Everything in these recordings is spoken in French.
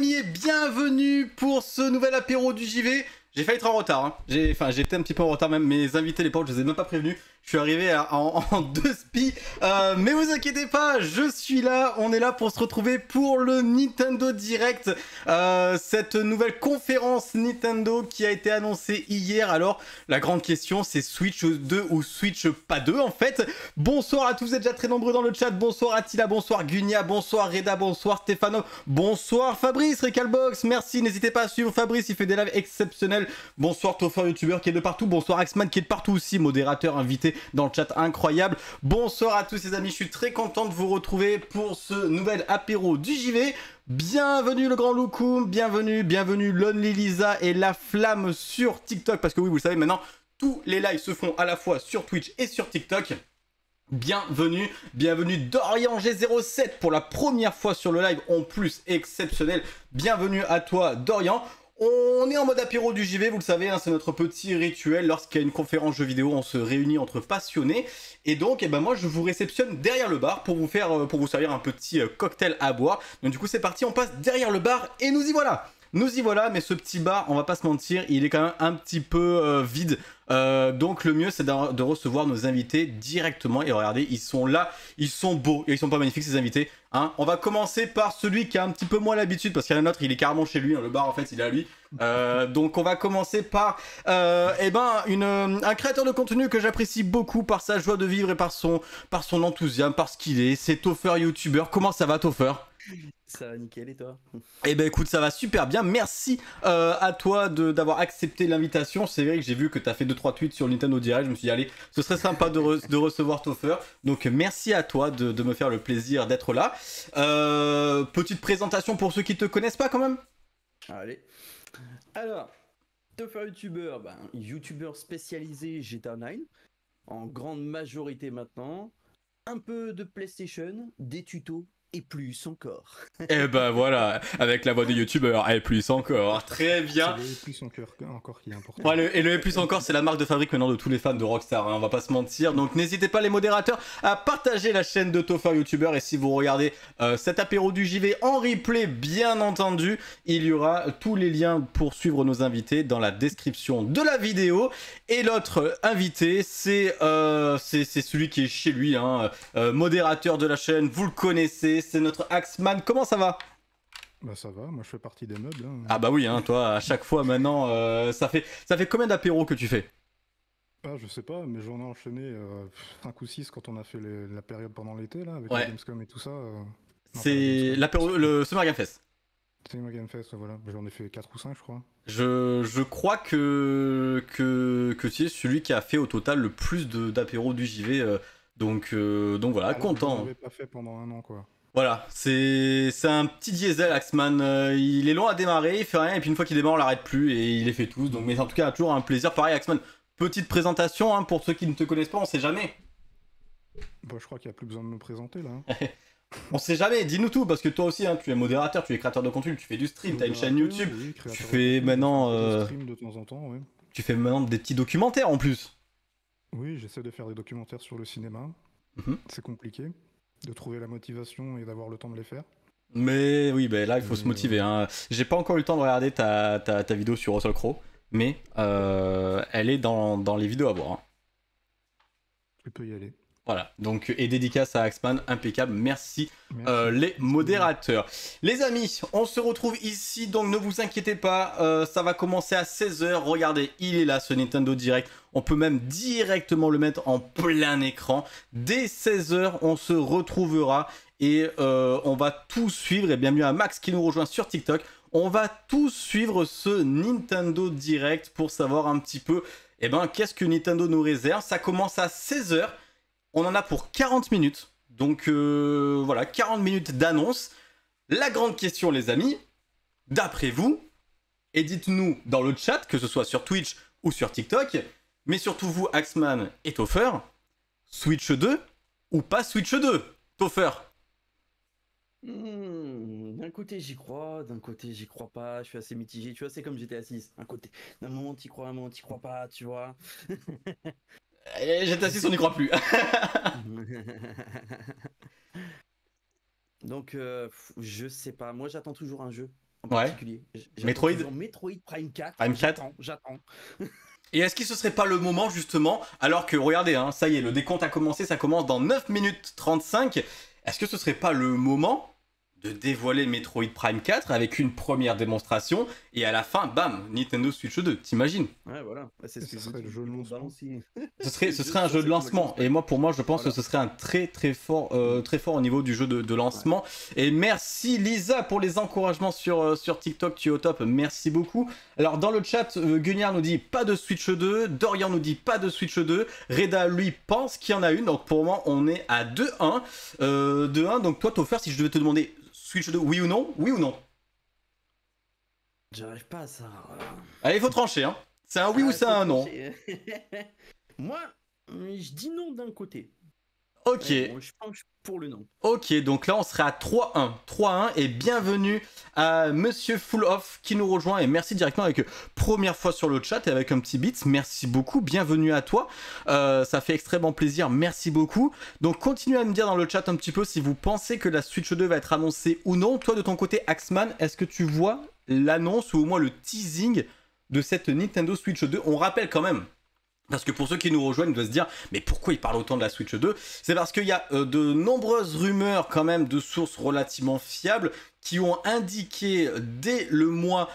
amis et bienvenue pour ce nouvel apéro du JV. J'ai failli être en retard, hein. J'étais un petit peu en retard même, mes invités les pauvres, je les ai même pas prévenus. Je suis arrivé en deux spi, mais vous inquiétez pas, je suis là, on est là pour se retrouver pour le Nintendo Direct, cette nouvelle conférence Nintendo qui a été annoncée hier. Alors, la grande question, c'est Switch 2 ou Switch pas 2 en fait. Bonsoir à tous, vous êtes déjà très nombreux dans le chat, bonsoir Attila, bonsoir Gunia, bonsoir Reda, bonsoir Stefano, bonsoir Fabrice, Recalbox, merci, n'hésitez pas à suivre Fabrice, il fait des lives exceptionnels. Bonsoir Toffer YouTuber qui est de partout, bonsoir Axman qui est de partout aussi, modérateur invité dans le chat incroyable. Bonsoir à tous les amis, je suis très content de vous retrouver pour ce nouvel apéro du JV. Bienvenue le grand Loukoum, bienvenue Lonely Lisa et La Flamme sur TikTok, parce que oui vous le savez maintenant, tous les lives se font à la fois sur Twitch et sur TikTok. Bienvenue Dorian G07 pour la première fois sur le live, en plus exceptionnel. Bienvenue à toi Dorian. On est en mode apéro du JV, vous le savez, hein, c'est notre petit rituel. Lorsqu'il y a une conférence jeux vidéo, on se réunit entre passionnés. Et donc, moi, je vous réceptionne derrière le bar pour vous servir un petit cocktail à boire. Donc du coup, c'est parti, on passe derrière le bar et nous y voilà. Nous y voilà, mais ce petit bar, on va pas se mentir, il est quand même un petit peu vide. Donc le mieux, c'est de recevoir nos invités directement. Et regardez, ils sont là, ils sont beaux, et ils sont pas magnifiques ces invités. Hein, on va commencer par celui qui a un petit peu moins l'habitude, parce qu'il y en a un autre, il est carrément chez lui, hein, le bar en fait, il est à lui. Donc on va commencer par un créateur de contenu que j'apprécie beaucoup par sa joie de vivre et par son enthousiasme, parce qu'il est, c'est Toffer YouTuber. Comment ça va Toffer ? Ça va nickel et toi? Eh ben écoute, ça va super bien, merci à toi d'avoir accepté l'invitation. C'est vrai que j'ai vu que tu as fait 2-3 tweets sur Nintendo Direct, je me suis dit allez, ce serait sympa de recevoir Toffer. Donc merci à toi de me faire le plaisir d'être là. Petite présentation pour ceux qui te connaissent pas quand même. Allez. Alors, Toffer YouTuber, YouTuber spécialisé GTA Online, en grande majorité maintenant. Un peu de PlayStation, des tutos. Et plus encore. Et ben voilà, avec la voix des youtubeurs, et plus encore, très bien. C'est le plus encore qui est important. Ouais, le plus encore, c'est la marque de fabrique maintenant de tous les fans de Rockstar, hein, on va pas se mentir. Donc n'hésitez pas les modérateurs à partager la chaîne de Toffer YouTuber. Et si vous regardez cet apéro du JV en replay, bien entendu, il y aura tous les liens pour suivre nos invités dans la description de la vidéo. Et l'autre invité, c'est celui qui est chez lui, hein, modérateur de la chaîne, vous le connaissez. C'est notre Axman, comment ça va? Bah ça va, moi je fais partie des meubles. Hein. Ah bah oui, hein, toi à chaque fois maintenant, ça fait combien d'apéros que tu fais? Ah je sais pas, mais j'en ai enchaîné 5 ou 6 quand on a fait la période pendant l'été là, avec Ouais. la Gamescom et tout ça. C'est l'apéro, le Summer Game Fest. C'est ma Game Fest, voilà. J'en ai fait 4 ou 5 je crois. Je crois que tu es celui qui a fait au total le plus d'apéros du JV, donc voilà, content. Je l'avais pas fait pendant un an quoi. Voilà, c'est un petit diesel Axman, il est long à démarrer, il fait rien, et puis une fois qu'il démarre on l'arrête plus, et il les fait tous, donc mais en tout cas toujours un plaisir. Pareil Axman, petite présentation, hein, pour ceux qui ne te connaissent pas, on sait jamais. Bah je crois qu'il n'y a plus besoin de me présenter là. Hein. On sait jamais, dis-nous tout, parce que toi aussi, hein, tu es modérateur, tu es créateur de contenu, tu fais du stream, tu as une chaîne YouTube, oui, tu fais maintenant... stream de temps en temps, ouais. Tu fais maintenant des petits documentaires en plus. Oui, j'essaie de faire des documentaires sur le cinéma, c'est compliqué. De trouver la motivation et d'avoir le temps de les faire. Mais oui, bah là il faut se motiver. Hein. J'ai pas encore eu le temps de regarder ta vidéo sur Russell Crowe, mais elle est dans les vidéos à voir. Hein. Tu peux y aller. Voilà, donc et dédicace à Axman, impeccable, merci. Les modérateurs. Les amis, on se retrouve ici, donc ne vous inquiétez pas, ça va commencer à 16h, regardez, il est là ce Nintendo Direct, on peut même directement le mettre en plein écran. Dès 16h, on se retrouvera et on va tout suivre, et bienvenue à Max qui nous rejoint sur TikTok, on va tout suivre ce Nintendo Direct pour savoir un petit peu, qu'est-ce que Nintendo nous réserve. Ça commence à 16h. On en a pour 40 minutes, donc voilà, 40 minutes d'annonce. La grande question les amis, d'après vous, et dites-nous dans le chat, que ce soit sur Twitch ou sur TikTok, mais surtout vous Axman et Toffer, Switch 2 ou pas Switch 2? Toffer. D'un côté j'y crois, d'un côté j'y crois pas, je suis assez mitigé, tu vois, c'est comme GTA 6, d'un moment t'y crois, d'un moment t'y crois pas, tu vois. GTA 6 on n'y croit plus. Donc je sais pas, moi j'attends toujours un jeu en Ouais. particulier. J'attends Metroid. toujours Metroid Prime 4. Prime 4. J'attends. Et est-ce qu'il ce serait pas le moment justement, alors que regardez, hein, ça y est, le décompte a commencé, ça commence dans 9 minutes 35, est-ce que ce serait pas le moment de dévoiler Metroid Prime 4 avec une première démonstration et à la fin, bam, Nintendo Switch 2, t'imagines? Ouais, voilà. C'est ce Ce que serait le jeu de lancement. aussi. Ce serait un jeu de lancement. Et moi, pour moi, je pense que ce serait un très fort au niveau du jeu de lancement. Ouais. Et merci Lisa pour les encouragements sur TikTok, tu es au top. Merci beaucoup. Alors, dans le chat, Guignard nous dit pas de Switch 2. Dorian nous dit pas de Switch 2. Reda, lui, pense qu'il y en a une. Donc, pour moi, on est à 2-1. 2-1. Donc, toi, Topher, si je devais te demander Switch 2, oui ou non? Oui ou non? J'arrive pas à ça. Allez, il faut trancher, hein. C'est un oui ou c'est un non? Moi, je dis non d'un côté. Ok. Bon, je penche pour le non. Ok, donc là on serait à 3-1. 3-1 et bienvenue à Monsieur Full Off qui nous rejoint et merci directement avec première fois sur le chat et avec un petit beat. Merci beaucoup, bienvenue à toi. Ça fait extrêmement plaisir, merci beaucoup. Donc continuez à me dire dans le chat un petit peu si vous pensez que la Switch 2 va être annoncée ou non. Toi de ton côté Axman, est-ce que tu vois l'annonce ou au moins le teasing de cette Nintendo Switch 2? On rappelle quand même. Parce que pour ceux qui nous rejoignent, ils doivent se dire mais pourquoi il parle autant de la Switch 2? C'est parce qu'il y a de nombreuses rumeurs quand même de sources relativement fiables qui ont indiqué dès le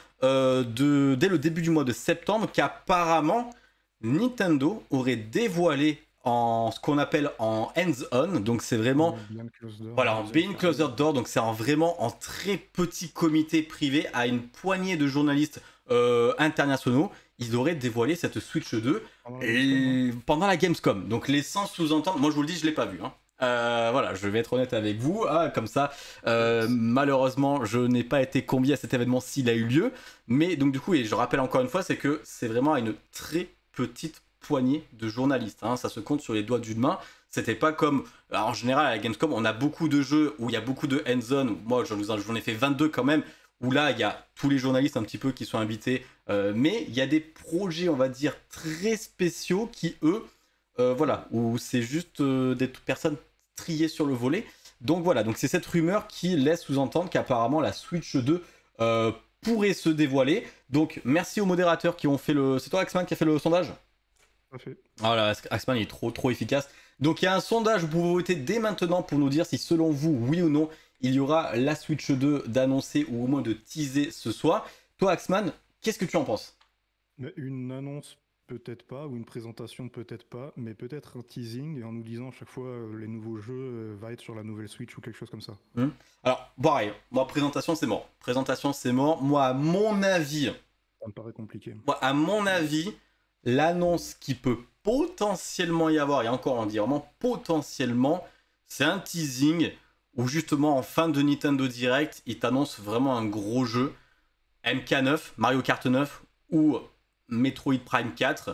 début du mois de septembre qu'apparemment Nintendo aurait dévoilé en ce qu'on appelle en hands-on, donc c'est vraiment voilà, en behind closed door, donc c'est vraiment en très petit comité privé à une poignée de journalistes internationaux. Ils auraient dévoilé cette Switch 2 pendant la Gamescom. Donc les sens sous-entendent, moi je vous le dis, je l'ai pas vu. Hein. Voilà, je vais être honnête avec vous. Comme ça, malheureusement, je n'ai pas été convié à cet événement s'il a eu lieu. Mais donc du coup, et je rappelle encore une fois, c'est que c'est vraiment à une très petite poignée de journalistes. Hein. Ça se compte sur les doigts d'une main. C'était pas comme... Alors, en général, à la Gamescom, on a beaucoup de jeux où il y a beaucoup de hands-on. Moi, j'en ai fait 22 quand même. Où là, il y a tous les journalistes un petit peu qui sont invités. Mais il y a des projets, on va dire, très spéciaux qui, eux, voilà, où c'est juste des personnes triées sur le volet. Donc voilà, donc c'est cette rumeur qui laisse sous-entendre qu'apparemment la Switch 2 pourrait se dévoiler. Donc merci aux modérateurs qui ont fait le... C'est toi, Axman, qui a fait le sondage? Parfait. Voilà, Axman il est trop efficace. Donc il y a un sondage, vous pouvez voter dès maintenant pour nous dire si selon vous, oui ou non, il y aura la Switch 2 d'annoncer ou au moins de teaser ce soir. Toi, Axman, qu'est-ce que tu en penses? Une annonce, peut-être pas, ou une présentation, peut-être pas, mais peut-être un teasing en nous disant à chaque fois les nouveaux jeux va être sur la nouvelle Switch ou quelque chose comme ça. Alors, pareil, moi, présentation, c'est mort. Présentation, c'est mort. Moi, à mon avis... Ça me paraît compliqué. Moi, à mon avis, l'annonce qui peut potentiellement y avoir, et encore on dit vraiment potentiellement, c'est un teasing où justement en fin de Nintendo Direct, ils t'annoncent vraiment un gros jeu, MK9, Mario Kart 9 ou Metroid Prime 4,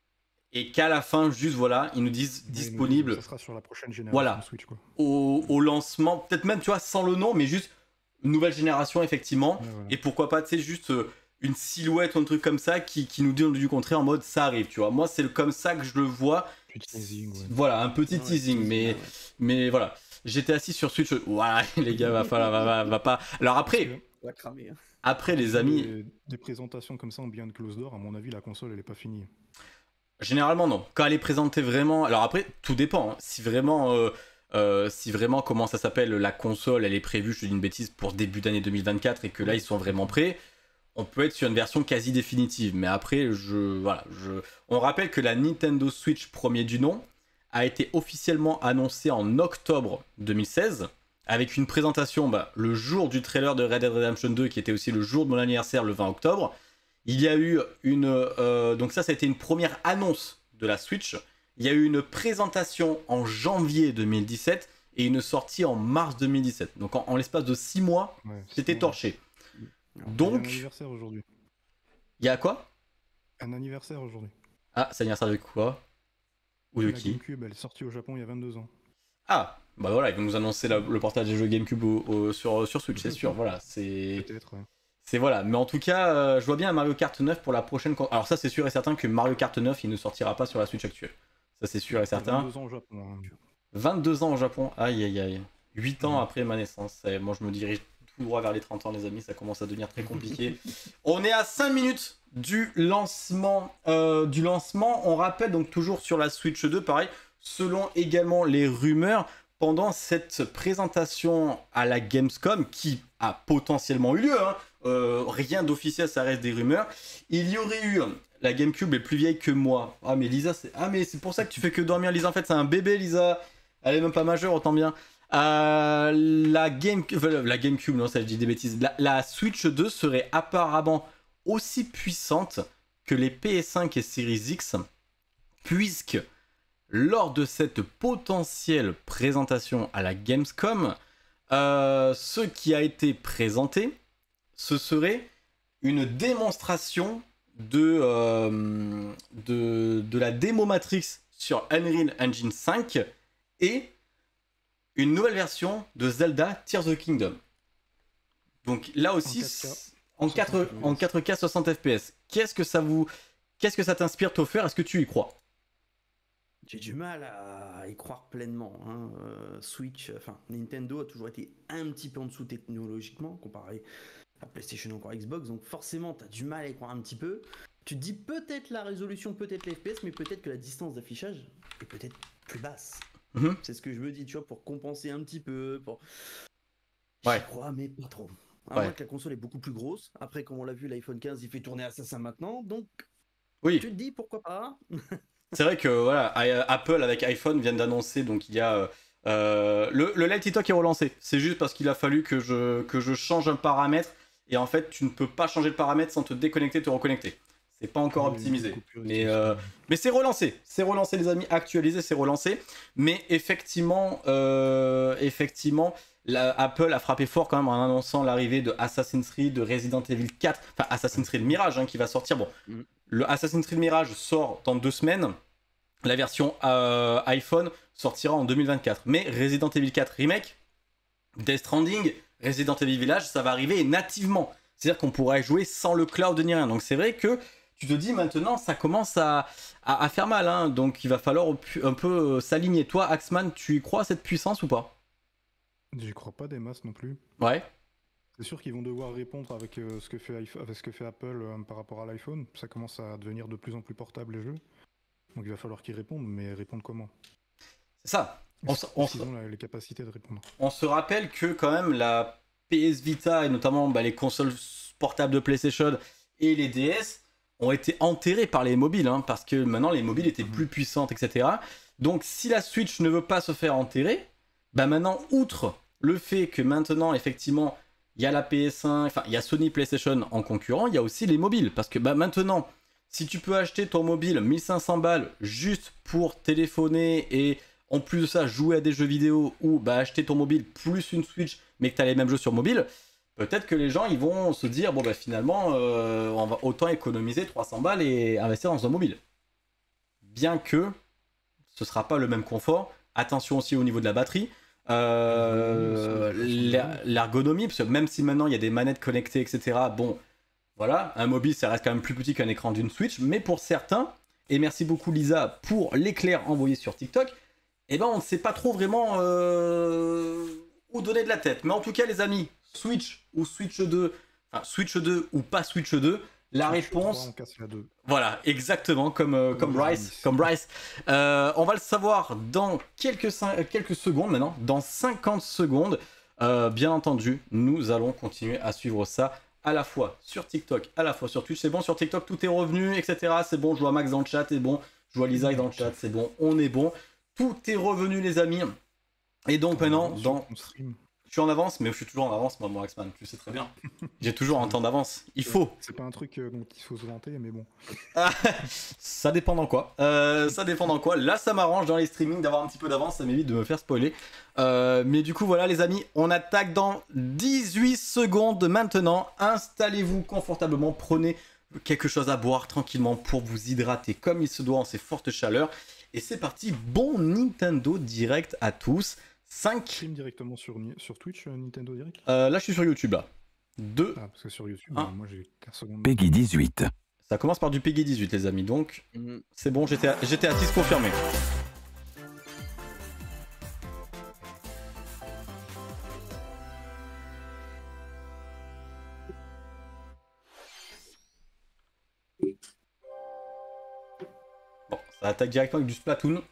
et qu'à la fin, juste voilà, ils nous disent disponible. Ça sera sur la prochaine génération voilà, Switch, quoi. Au lancement, peut-être même, tu vois, sans le nom, mais juste une nouvelle génération, effectivement, Ouais, voilà. et pourquoi pas, tu sais, juste une silhouette ou un truc comme ça qui nous dit du contraire en mode ça arrive, tu vois. Moi, c'est comme ça que je le vois. Teasing, ouais. Voilà, un petit teasing, mais voilà. J'étais assis sur Switch. Voilà, les gars, va pas. Alors après, va cramer, hein. Après les amis. Des présentations comme ça en behind closed door, à mon avis, la console, elle est pas finie. Généralement, non. Quand elle est présentée vraiment. Alors après, tout dépend. Hein. Si vraiment, comment ça s'appelle, la console, elle est prévue, je te dis une bêtise, pour début d'année 2024 et que là, ils sont vraiment prêts. On peut être sur une version quasi définitive, mais après, on rappelle que la Nintendo Switch premier du nom a été officiellement annoncée en octobre 2016, avec une présentation le jour du trailer de Red Dead Redemption 2, qui était aussi le jour de mon anniversaire, le 20 octobre. Il y a eu donc ça a été une première annonce de la Switch. Il y a eu une présentation en janvier 2017 et une sortie en mars 2017. Donc en l'espace de 6 mois, c'était torché. Donc, il y a un anniversaire aujourd'hui. Il y a quoi? Un anniversaire aujourd'hui. Ah, c'est l'anniversaire de quoi? Ou de la qui? GameCube, elle est sortie au Japon il y a 22 ans. Ah, bah voilà, ils vont nous annoncer le portage des jeux GameCube sur Switch, c'est sûr, voilà. Peut-être, ouais. C'est voilà, mais en tout cas, je vois bien un Mario Kart 9 pour la prochaine... Alors ça, c'est sûr et certain que Mario Kart 9, il ne sortira pas sur la Switch actuelle. Ça, c'est sûr et certain. 22 ans au Japon. Hein. 22 ans au Japon, aïe aïe aïe. 8 ans après ma naissance. Moi, je me dirige tout droit vers les 30 ans, les amis, ça commence à devenir très compliqué. On est à 5 minutes du lancement. On rappelle donc toujours sur la Switch 2, pareil, selon également les rumeurs, pendant cette présentation à la Gamescom, qui a potentiellement eu lieu, hein, rien d'officiel, ça reste des rumeurs, il y aurait eu... La GameCube est plus vieille que moi. Ah mais Lisa, c'est pour ça que tu fais que dormir, Lisa. En fait, c'est un bébé, Lisa. Elle est même pas majeure, autant bien. La GameCube, non, ça je dis des bêtises. La Switch 2 serait apparemment aussi puissante que les PS5 et Series X, puisque lors de cette potentielle présentation à la Gamescom, ce qui a été présenté, ce serait une démonstration de la démo Matrix sur Unreal Engine 5 et une nouvelle version de Zelda Tears of the Kingdom. Donc là aussi, en 4K 60 FPS. Qu'est-ce que ça t'inspire, Topher? Est-ce que tu y crois? J'ai du mal à y croire pleinement. Hein. Nintendo a toujours été un petit peu en dessous technologiquement comparé à PlayStation ou encore Xbox, donc forcément t'as du mal à y croire un petit peu. Tu te dis peut-être la résolution, peut-être les FPS, mais peut-être que la distance d'affichage est peut-être plus basse. C'est ce que je me dis, tu vois, pour compenser un petit peu. J'y crois, mais pas trop. À moins que la console est beaucoup plus grosse. Après, comme on l'a vu, l'iPhone 15 il fait tourner Assassin maintenant, donc tu te dis pourquoi pas. C'est vrai que voilà, Apple avec iPhone viennent d'annoncer, donc il y a le Light TikTok est relancé. C'est juste parce qu'il a fallu que je change un paramètre. Et en fait, tu ne peux pas changer le paramètre sans te déconnecter, te reconnecter. C'est pas encore optimisé. Mais c'est relancé. C'est relancé, les amis. Actualisé, c'est relancé. Mais effectivement, Apple a frappé fort quand même en annonçant l'arrivée de Assassin's Creed, de Resident Evil 4. Enfin, Assassin's Creed Mirage qui va sortir. Bon, le Assassin's Creed Mirage sort dans 2 semaines. La version iPhone sortira en 2024. Mais Resident Evil 4 Remake, Death Stranding, Resident Evil Village, ça va arriver nativement. C'est-à-dire qu'on pourra jouer sans le cloud ni rien. Donc c'est vrai que tu te dis maintenant, ça commence à faire mal. Hein. Donc il va falloir un peu s'aligner. Toi, Axman, tu y crois à cette puissance ou pas? J'y crois pas des masses non plus. Ouais. C'est sûr qu'ils vont devoir répondre avec ce que fait Apple par rapport à l'iPhone. Ça commence à devenir de plus en plus portable les jeux. Donc il va falloir qu'ils répondent, mais répondre comment? C'est ça. Ils ont les capacités de répondre. On se rappelle que quand même la PS Vita et notamment les consoles portables de PlayStation et les DS ont été enterrées par les mobiles, hein, parce que maintenant les mobiles étaient plus puissantes, etc. Donc si la Switch ne veut pas se faire enterrer, maintenant, outre le fait que maintenant effectivement il y a la PS5, enfin il y a Sony PlayStation en concurrent, il y a aussi les mobiles, parce que maintenant si tu peux acheter ton mobile 1500 balles juste pour téléphoner et en plus de ça, jouer à des jeux vidéo ou acheter ton mobile plus une Switch, mais que tu as les mêmes jeux sur mobile, peut-être que les gens ils vont se dire finalement, on va autant économiser 300 balles et investir dans un mobile. Bien que ce sera pas le même confort. Attention aussi au niveau de la batterie, l'ergonomie, parce que même si maintenant il y a des manettes connectées, etc. Bon, voilà, un mobile ça reste quand même plus petit qu'un écran d'une Switch, mais pour certains, et merci beaucoup Lisa pour l'éclair envoyé sur TikTok, on ne sait pas trop vraiment où donner de la tête. Mais en tout cas, les amis, Switch ou Switch 2, enfin Switch 2 ou pas Switch 2, la réponse... 3, on casse la 2. Voilà, exactement, comme Bryce. On va le savoir dans quelques secondes maintenant, dans 50 secondes. Bien entendu, nous allons continuer à suivre ça à la fois sur TikTok, à la fois sur Twitch. C'est bon, sur TikTok, tout est revenu, etc. C'est bon, je vois Max dans le chat, c'est bon. Je vois Lisa dans le chat, c'est bon, on est bon. Tout est revenu, les amis. Et donc maintenant, je suis en avance, mais je suis toujours en avance, moi, mon Axman, tu sais très bien. J'ai toujours un temps d'avance. Il faut. C'est pas un truc dont il faut se vanter, mais bon. Ça dépend dans quoi. Là, ça m'arrange dans les streamings d'avoir un petit peu d'avance, ça m'évite de me faire spoiler. Mais du coup, voilà, les amis, on attaque dans 18 secondes maintenant. Installez-vous confortablement, prenez quelque chose à boire tranquillement pour vous hydrater comme il se doit en ces fortes chaleurs. Et c'est parti, bon Nintendo Direct à tous. 5. Stream directement sur Twitch, Nintendo Direct. Là, je suis sur YouTube, là. 2. Ah, parce que sur YouTube, moi j'ai 15 secondes. Peggy 18. Ça commence par du Peggy 18, les amis, donc c'est bon, j'étais à 6 confirmé. Ça attaque directement avec du Splatoon.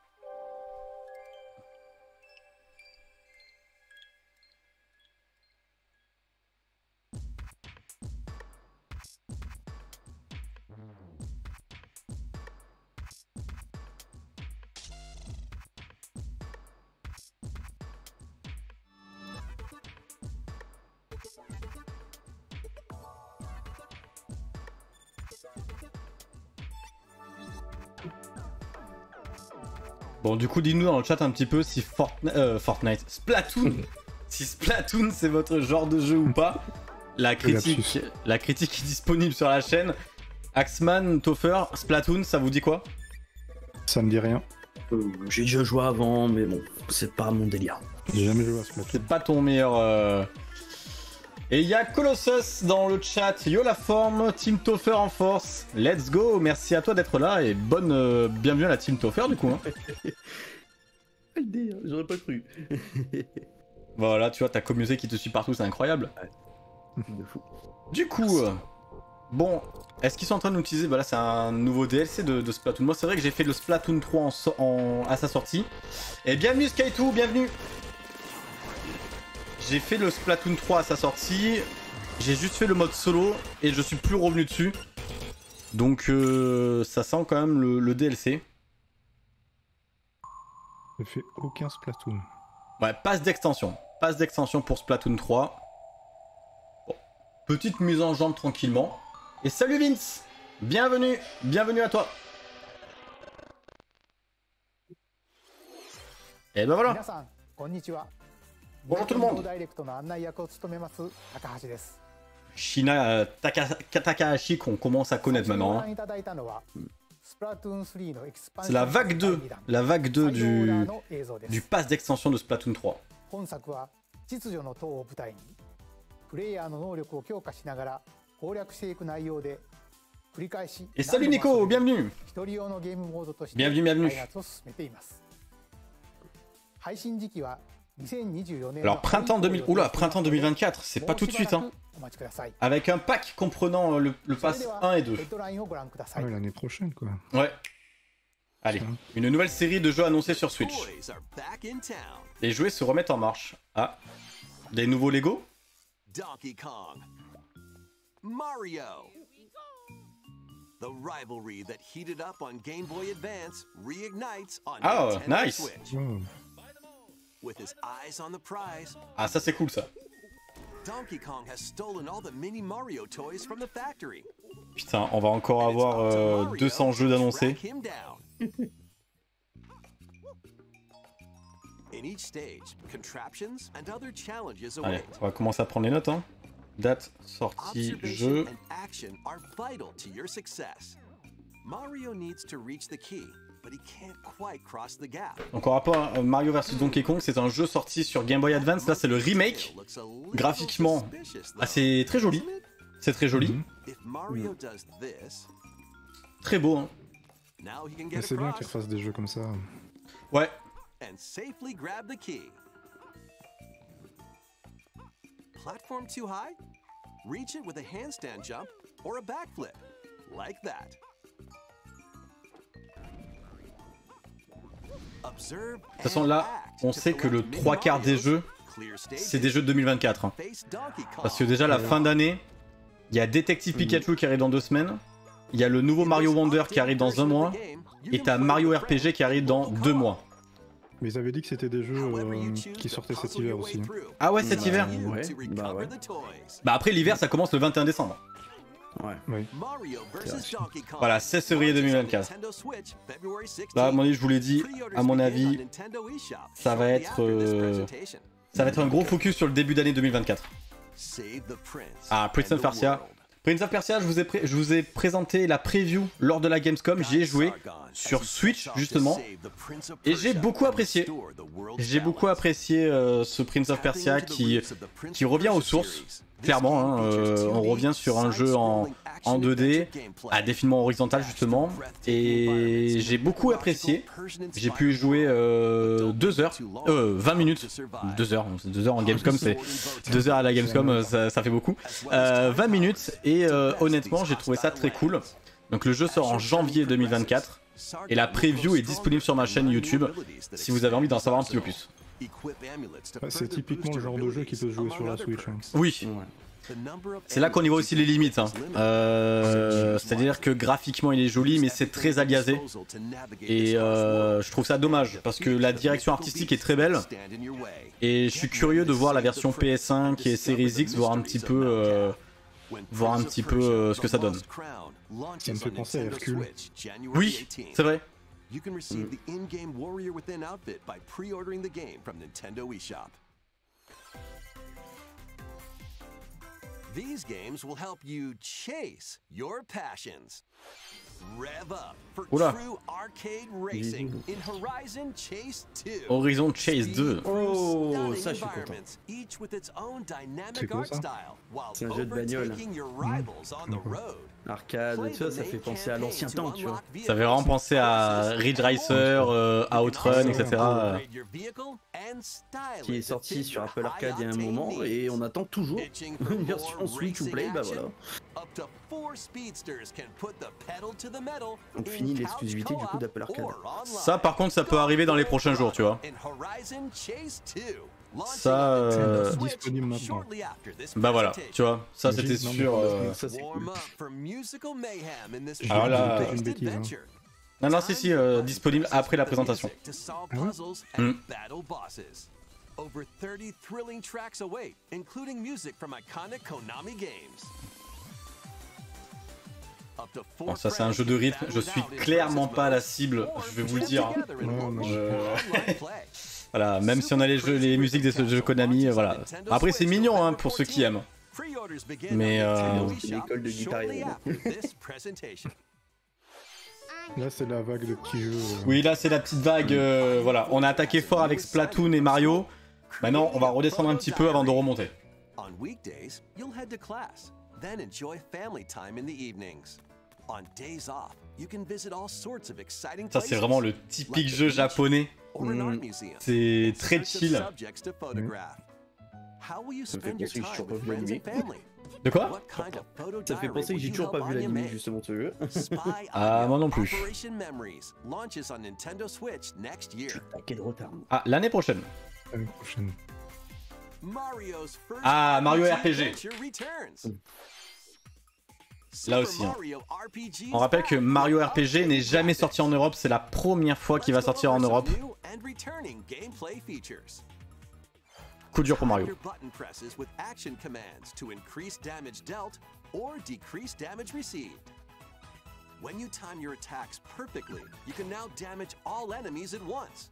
Bon, du coup, dis-nous dans le chat un petit peu si Fortnite, Splatoon, si Splatoon c'est votre genre de jeu ou pas. La critique est disponible sur la chaîne. Axman, Topher, Splatoon, ça vous dit quoi? Ça me dit rien. J'ai déjà joué avant, mais bon, c'est pas mon délire. J'ai jamais joué à Splatoon. C'est pas ton meilleur. Et il y a Colossus dans le chat. Yo la forme, Team Topher en force. Let's go, merci à toi d'être là et bonne bienvenue à la Team Topher du coup. Hein. J'aurais pas cru. Voilà, tu vois, ta communauté qui te suit partout, c'est incroyable. De fou. Du coup, bon, est-ce qu'ils sont en train de nous utiliser? Bah là, c'est un nouveau DLC de Splatoon. Moi, c'est vrai que j'ai fait le Splatoon 3 à sa sortie. Et bienvenue Sky2, bienvenue. J'ai fait le Splatoon 3 à sa sortie. J'ai juste fait le mode solo et je suis plus revenu dessus. Donc, ça sent quand même le DLC. J'ai fait aucun Splatoon. Ouais, passe d'extension. Passe d'extension pour Splatoon 3. Bon, petite mise en jambe tranquillement. Et salut Vince, bienvenue, bienvenue à toi. Et ben voilà. Bonjour tout le monde. Shina Takahashi qu'on commence à connaître maintenant. Hein. C'est la vague 2. La vague 2 du pass d'extension de Splatoon 3. Et salut Nico, bienvenue. Bienvenue, bienvenue. Alors printemps 2024, c'est pas tout de suite hein. Avec un pack comprenant le pass 1 et 2. Ouais, l'année prochaine quoi. Ouais. Allez, une nouvelle série de jeux annoncés sur Switch. Les jouets se remettent en marche. Ah, des nouveaux Lego? Donkey Kong, Mario. The rivalry that heated up on Game Boy Advance reignites on Nintendo nice. Switch. With his eyes on the prize. Ah, ça c'est cool ça. Donkey Kong has stolen all the mini Mario toys from the factory. Putain, on va encore avoir 200 jeux d'annoncés. In each stage, contraptions and other challenges Allez, await. on va commencer à prendre les notes hein. Date, sortie, jeu. Observation and action are vital to your success. Mario needs to reach the key, but he can't quite cross the gap. Donc on rapport Mario vs Donkey Kong, c'est un jeu sorti sur Game Boy Advance. Là c'est le remake. Graphiquement, c'est très joli. C'est très joli. If Mario does this, Très beau hein. now he can Mais get c'est bien across qu'ils refassent des jeux comme ça. Ouais. and safely grab the key. Platform too high? Reach it with a handstand jump or a backflip, like that. Observe De toute façon là, on sait que le 3/4 des jeux, c'est des jeux de 2024. Hein. Parce que déjà la fin d'année, il y a Detective Pikachu qui arrive dans 2 semaines. Il y a le nouveau Mario Wonder qui arrive dans 1 mois. Et t'as Mario RPG qui arrive dans 2 mois. Mais ils avaient dit que c'était des jeux qui sortaient cet hiver aussi. Ah ouais, cet hiver? Ouais, bah ouais. Bah après l'hiver ça commence le 21 décembre. Ouais. Oui. Voilà, 16 février 2024. Là, à mon avis, je vous l'ai dit, à mon avis, ça va être un gros focus sur le début d'année 2024. Ah, Prince of Persia. Prince of Persia, je vous ai présenté la preview lors de la Gamescom. J'y ai joué sur Switch, justement. Et j'ai beaucoup apprécié. J'ai beaucoup apprécié ce Prince of Persia qui revient aux sources. Clairement, hein, on revient sur un jeu en 2D, à défilement horizontal justement, et j'ai beaucoup apprécié. J'ai pu y jouer 2 heures, 20 minutes, 2 heures, 2 heures en Gamescom, c'est 2 heures à la Gamescom, ça fait beaucoup. 20 minutes, et honnêtement, j'ai trouvé ça très cool. Donc le jeu sort en janvier 2024, Et la preview est disponible sur ma chaîne YouTube si vous avez envie d'en savoir un petit peu plus. C'est typiquement le genre de jeu qui peut se jouer sur la Switch. Hein. Oui, c'est là qu'on y voit aussi les limites. Hein. C'est-à-dire que graphiquement il est joli, mais c'est très aliasé. Et je trouve ça dommage, parce que la direction artistique est très belle. Et je suis curieux de voir la version PS5 et Series X, voir un petit peu ce que ça donne. Ça me fait penser à Hercule. Oui, c'est vrai. You can receive the in-game Warrior Within outfit by pre-ordering the game from Nintendo eShop. These games will help you chase your passions. Rev up for Oula. true arcade racing in Horizon Chase 2. Horizon Chase 2. Oh, Stunning ça je suis content. environments, each with its own C'est dynamic quoi, art ça style, while C'est un jeu de bagnole. overtaking your rivals on the road. Arcade, tu vois, ça fait penser à l'ancien temps, tu vois. Ça fait vraiment penser à Ridge Racer, à Outrun, etc. Qui est sorti sur Apple Arcade il y a un moment et on attend toujours une version Switch ou Play, bah voilà. On finit l'exclusivité du coup d'Apple Arcade. Ça par contre ça peut arriver dans les prochains jours, tu vois. Ça, Disponible maintenant. bah voilà, tu vois, ça c'était Non, mais sûr. ça c'est cool. Alors là, peut-être une bêtise, hein. Non, non, si, disponible après la présentation. Mm. Over 30 thrilling tracks await, including music from iconic Konami games. Bon, ça c'est un jeu de rythme, je suis clairement pas la cible, je vais vous le dire. Voilà, même si on a les musiques des jeux Konami, voilà. Après c'est mignon hein, pour ceux qui aiment. Mais l'école de guitare. Là c'est la vague de petits jeux. oui, là c'est la petite vague, voilà. On a attaqué fort avec Splatoon et Mario. Maintenant on va redescendre un petit peu avant de remonter. On weekdays, you'll head to class, then enjoy family time in the evenings. On days off, you can visit all sorts of exciting Ça c'est vraiment le typique jeu japonais. C'est très chill. Ça me fait penser que j'ai toujours pas vu l'anime. De quoi? Ça fait penser que j'ai toujours pas vu l'anime justement de ce jeu. Ah, moi non plus. Quel retard. Ah, l'année prochaine. L'année prochaine. Ah, Mario RPG. Là aussi. Hein. On rappelle que Mario RPG n'est jamais sorti en Europe, c'est la première fois qu'il va sortir en Europe. Coup dur pour Mario. When you time your attacks perfectly, you can now damage all enemies at once.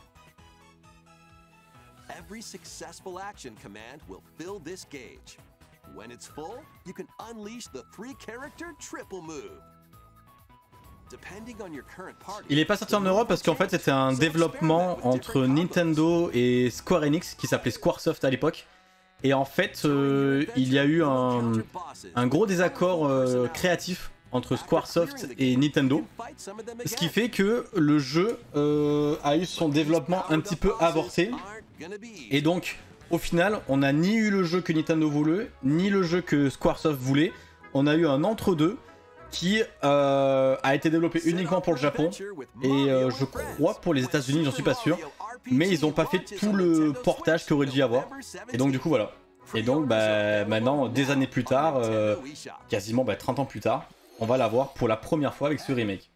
Every successful action command will fill this gauge. When it's full, you can unleash the 3-character triple move. Depending on your current party, il est pas sorti en Europe parce qu'en fait c'était un développement entre Nintendo et Square Enix qui s'appelait Squaresoft à l'époque. Et en fait il y a eu un gros désaccord créatif entre Squaresoft et Nintendo. Ce qui fait que le jeu a eu son développement un petit peu avorté. Et donc au final on n'a ni eu le jeu que Nintendo voulait, ni le jeu que Squaresoft voulait. On a eu un entre-deux qui a été développé uniquement pour le Japon et je crois pour les États-Unis, j'en suis pas sûr, mais ils ont pas fait tout le portage qu'il aurait dû y avoir. Et donc du coup voilà. Et donc bah, maintenant, des années plus tard, quasiment 30 ans plus tard, on va l'avoir pour la première fois avec ce remake.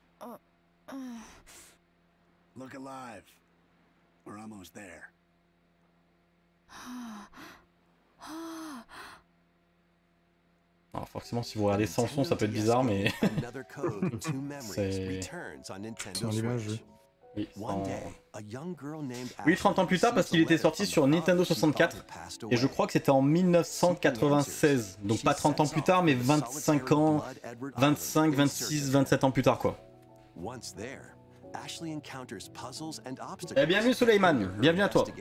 Look alive. We're almost there. Alors forcément si vous regardez sans son ça peut être bizarre mais c'est en image. Oui, oui, 30 ans plus tard parce qu'il était sorti sur Nintendo 64 et je crois que c'était en 1996. Donc pas 30 ans plus tard mais 25 ans, 25, 26, 27 ans plus tard quoi. Eh, bienvenue Suleiman, bienvenue à toi.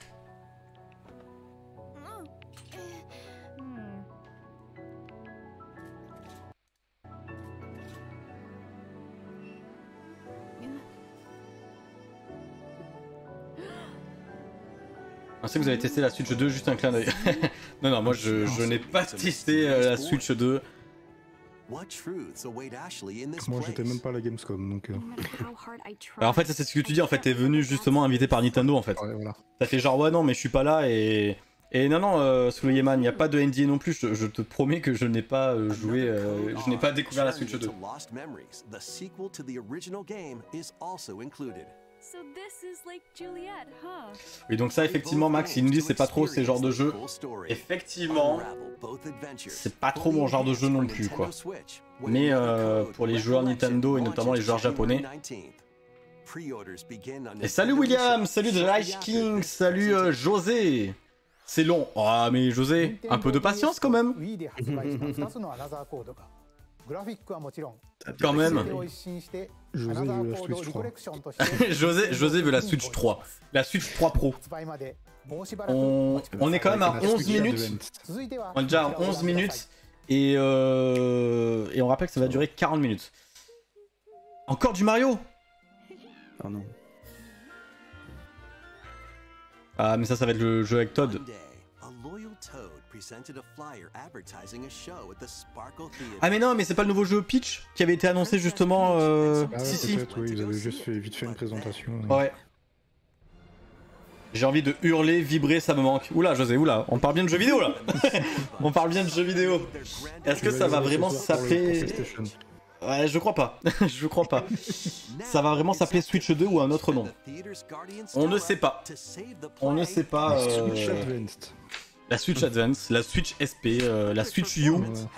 Je sais que vous avez testé la Switch 2, juste un clin d'œil. Non, non, moi je n'ai pas testé la Switch 2. What truths await Ashley in this Moi, j'étais place? même pas à la Gamescom, donc. Bah, en fait, ça, c'est ce que tu dis, en fait, t'es venu justement invité par Nintendo, en fait. Ouais, voilà. Ça fait genre, ouais, non, mais je suis pas là et. Et non, Suleiman, il n'y a pas de NDA non plus, je te promets que je n'ai pas joué, je n'ai pas découvert la Switch 2. Lost Memories, the sequel to the original game, is also included. So this is like Juliet, huh? Oui, donc ça, effectivement, Max, il nous dit c'est pas trop ces genres de jeux. Effectivement, c'est pas trop mon genre de jeu non plus, quoi. Mais pour les joueurs Nintendo et notamment les joueurs japonais. Et salut William, salut The Light King, salut José. C'est long. Ah, mais José, un peu de patience quand même. Quand même. José veut la Switch 3. José veut la Switch 3. La Switch 3 Pro. On est quand même à 11 minutes. On est déjà à 11 minutes. Et on rappelle que ça va durer 40 minutes. Encore du Mario? Oh non. Ah, mais ça va être le jeu avec Todd. Ah mais non, mais c'est pas le nouveau jeu Peach qui avait été annoncé justement Ah, si. peut-être, oui, ils avaient juste fait vite fait une présentation. Ouais. J'ai envie de hurler, vibrer, ça me manque. Oula José, oula, on parle bien de jeux vidéo là. On parle bien de jeux vidéo. Est-ce que ça va vraiment s'appeler... Ouais, je crois pas. Je crois pas. Ça va vraiment s'appeler Switch 2 ou un autre nom? On ne sait pas. On ne sait pas. Switch Advanced. La Switch Advance, la Switch SP, la Switch U.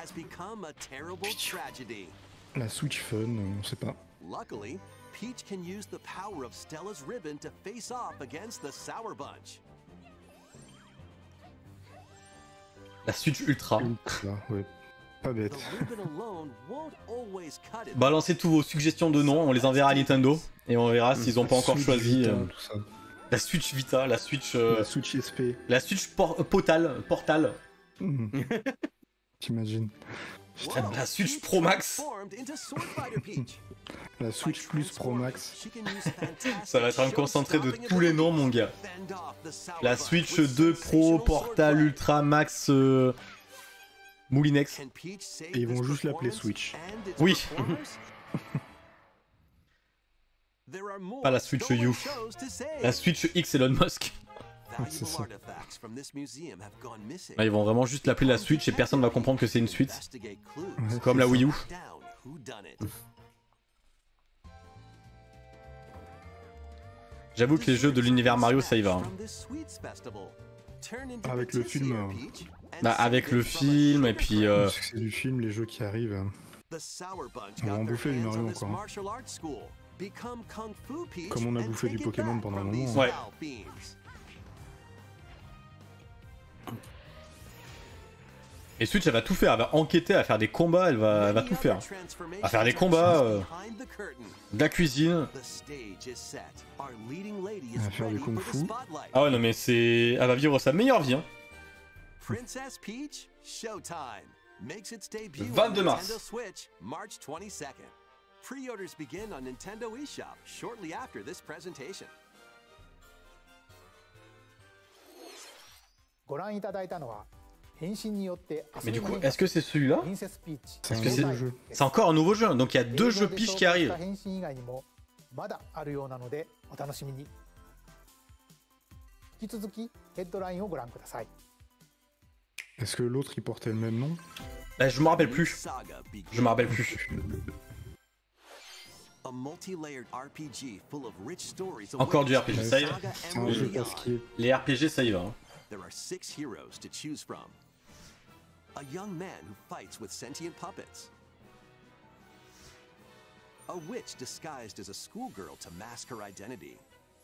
La Switch Fun, on sait pas. Luckily, Peach can use the power of Stella's ribbon to face off against the Sour Bunch. La Switch Ultra. Là, ouais. Pas bête. Balancez tous vos suggestions de noms, on les enverra à Nintendo et on verra s'ils ont pas encore Switch choisi Vita, tout ça. la Switch Vita, la Switch La Switch SP. la Switch Portal. Mhm. T'imagines. La Switch Pro Max. La Switch Plus Pro Max. Ça va être un concentré de tous les noms mon gars. La Switch 2 Pro, Portal, Ultra, Max, Moulinex. Et ils vont juste l'appeler Switch. Oui. Pas la Switch U. La Switch X Elon Musk. C'est ça. Là, ils vont vraiment juste l'appeler la Switch et personne va comprendre que c'est une suite. Comme la Wii U. J'avoue que les jeux de l'univers Mario ça y va. Hein. Avec le film. Bah avec le film et puis Le succès du film, les jeux qui arrivent. On va en bouffer du Mario encore. Comme on a bouffé du Pokémon pendant un moment. Ouais. Et Switch elle va tout faire, elle va enquêter, elle va faire des combats, elle va tout faire. Elle va faire des combats, de la cuisine. Elle va faire du kung-fu. Ah ouais non mais c'est... Elle va vivre sa meilleure vie hein. Princess Peach Showtime makes its debut 22 on mars. Nintendo Switch, March 22nd. Pre-orders begin on Nintendo eShop shortly after this presentation. Mais du coup, est-ce que c'est celui-là? C'est un que c'est- nouveau jeu. C'est encore un nouveau jeu, donc il y a deux jeux Peach qui arrivent. Est-ce que l'autre il portait le même nom? Bah, je me rappelle plus. Je me rappelle plus. Encore du RPG, ça y est. C'est un jeu pasquier. Les RPG ça y va. Hein. There are 6 heroes to choose from. A young man who fights with sentient puppets. A witch disguised as a schoolgirl to mask her identity.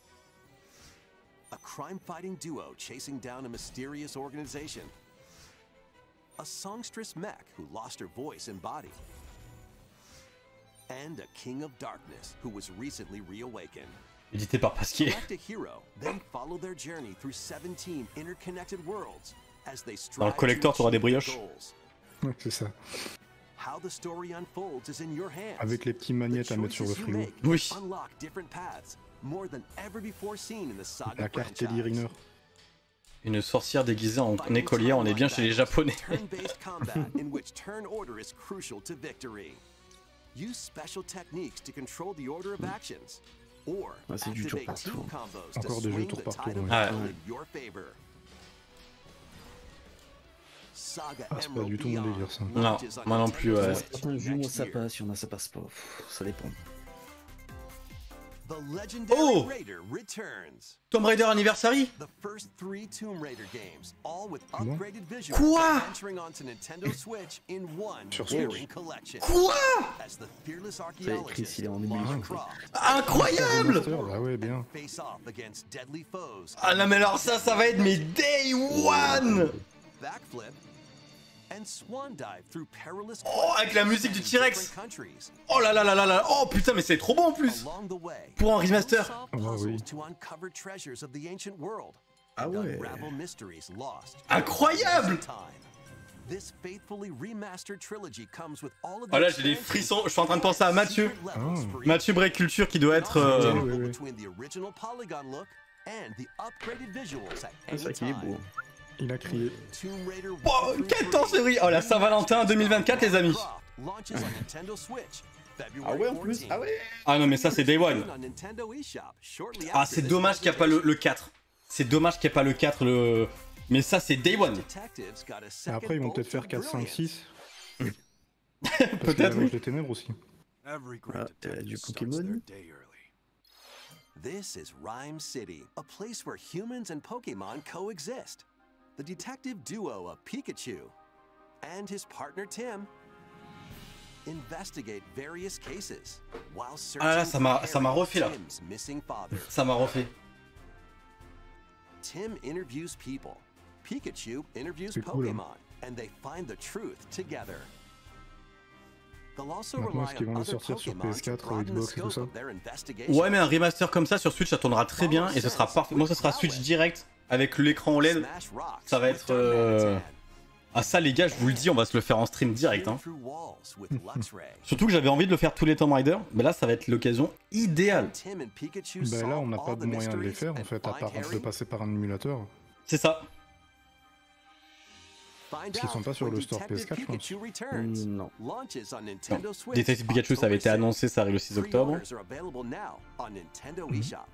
A crime-fighting duo chasing down a mysterious organization. A songstress mech who lost her voice and body. And a king of darkness who was recently reawakened. Édité par Pasquier. Select a hero, then follow their journey through 17 interconnected worlds as they strive Dans le collector, to t'auras des achieve their brioches. goals. Ouais, c'est ça. How the story unfolds is in your hands. Avec les petits magnettes à mettre sur le The choices you frigo. make Oui. unlock different paths, more than ever before seen in the saga La carte franchise. Teddy Riner. Une sorcière déguisée en écolière, on est bien chez les Japonais. Turn-based combat in which turn order is crucial to victory. Use special techniques to control the order of actions, or Ah, c'est du tour activate par team tour. combos to Encore des jeux swing tour the par tide tour, of ouais. battle Ouais. in your favor. Saga Ah, c'est pas Emerald du tout mon Beyond délire, ça. Non, launches on moi non plus, Nintendo ouais. Switch Certains jeux, moi next ça year. passe, il y en a ça passe pas. Ça dépend. The legendary Oh! Raider returns. Tomb Raider Anniversary? The first 3 Tomb Raider games, all with Bon. upgraded visuals, Quoi? entering onto Nintendo Switch in one Sur daring collection. Quoi? As the fearless Chris, archaeologist il est en Lara ébullition. Croft Incroyable! Remaster, bah ouais, bien. face off against deadly foes. Ah non mais alors ça va être mes Day One! Backflip and swan dive through perilous Oh, avec la musique du quests T-Rex. in different countries. Oh là là là là là! Oh putain mais c'est trop bon en plus! Along the way, Pour un remaster. you'll solve Ah oui. puzzles to uncover treasures of the ancient world Ah and ouais. unravel mysteries lost. Incroyable! This faithfully remastered trilogy comes with all of the Oh là j'ai des expansions, frissons, je suis en train de penser à Mathieu. secret levels for each Mathieu Break Culture qui doit être... also Ouais, toggle ouais. between the original polygon look and the upgraded visuals at Ah, any c'est vrai qu'il est time. beau. Il a crié. Tomb Raider Oh, 1 through quelle 3. série! Oh la Saint-Valentin 2024 les amis! Croft launches on Nintendo Switch, Ah February ouais en plus. 14. Ah ouais. Ah non mais ça c'est Day One. On Nintendo eShop shortly Ah after c'est this dommage qu'il n'y a pas le presentation. 4. C'est dommage qu'il n'y ait pas le 4, mais ça c'est Day One. Detectives got a Et second après, ils vont bolt peut-être of faire 4, 5, brilliance. 6. Parce qu'il y a Peut-être l'âge oui. des ténèbres aussi. Every Ah, great t'as du detective starts Pokémon. their day early. This is Rhyme City, a place where humans and Pokemon coexist. The detective duo of Pikachu and his partner Tim investigate various cases while searching Ah là, ça m'a for refait, là. Tim's missing father. Ça m'a refait. Tim interviews people. Pikachu interviews C'est cool, hein. Pokemon, and they find the truth together. They'll also Maintenant, rely est-ce qu'ils on vont le other sortir sur Pokemon to PS4, broaden the Xbox et tout scope ça? of their investigation. Ouais mais un remaster comme ça sur Switch ça tournera très bien et ce sera parfait. Moi ce sera Switch direct avec l'écran OLED. Smash Rocks Ça va with être, Dark Man's Ah ça les gars je vous le dis on va se le faire en stream direct Hand. hein. Through walls with Luxray. Surtout que j'avais envie de le faire tous les Tomb Raider, mais là ça va être l'occasion idéale. Tim and Pikachu Bah là, solve on n'a all pas the de moyen de les mysteries faire en and fait, à find part de Harry. passer par un émulateur. C'est ça. Find Parce qu'ils sont out pas sur when le store Detective PS4, je pense. Pikachu returns. Non. Launches on Nintendo Switch. Detective Pikachu ça avait été October 6th. annoncé, ça arrive le 6 octobre. Pre-orders are available now on Nintendo Mhm. eShop.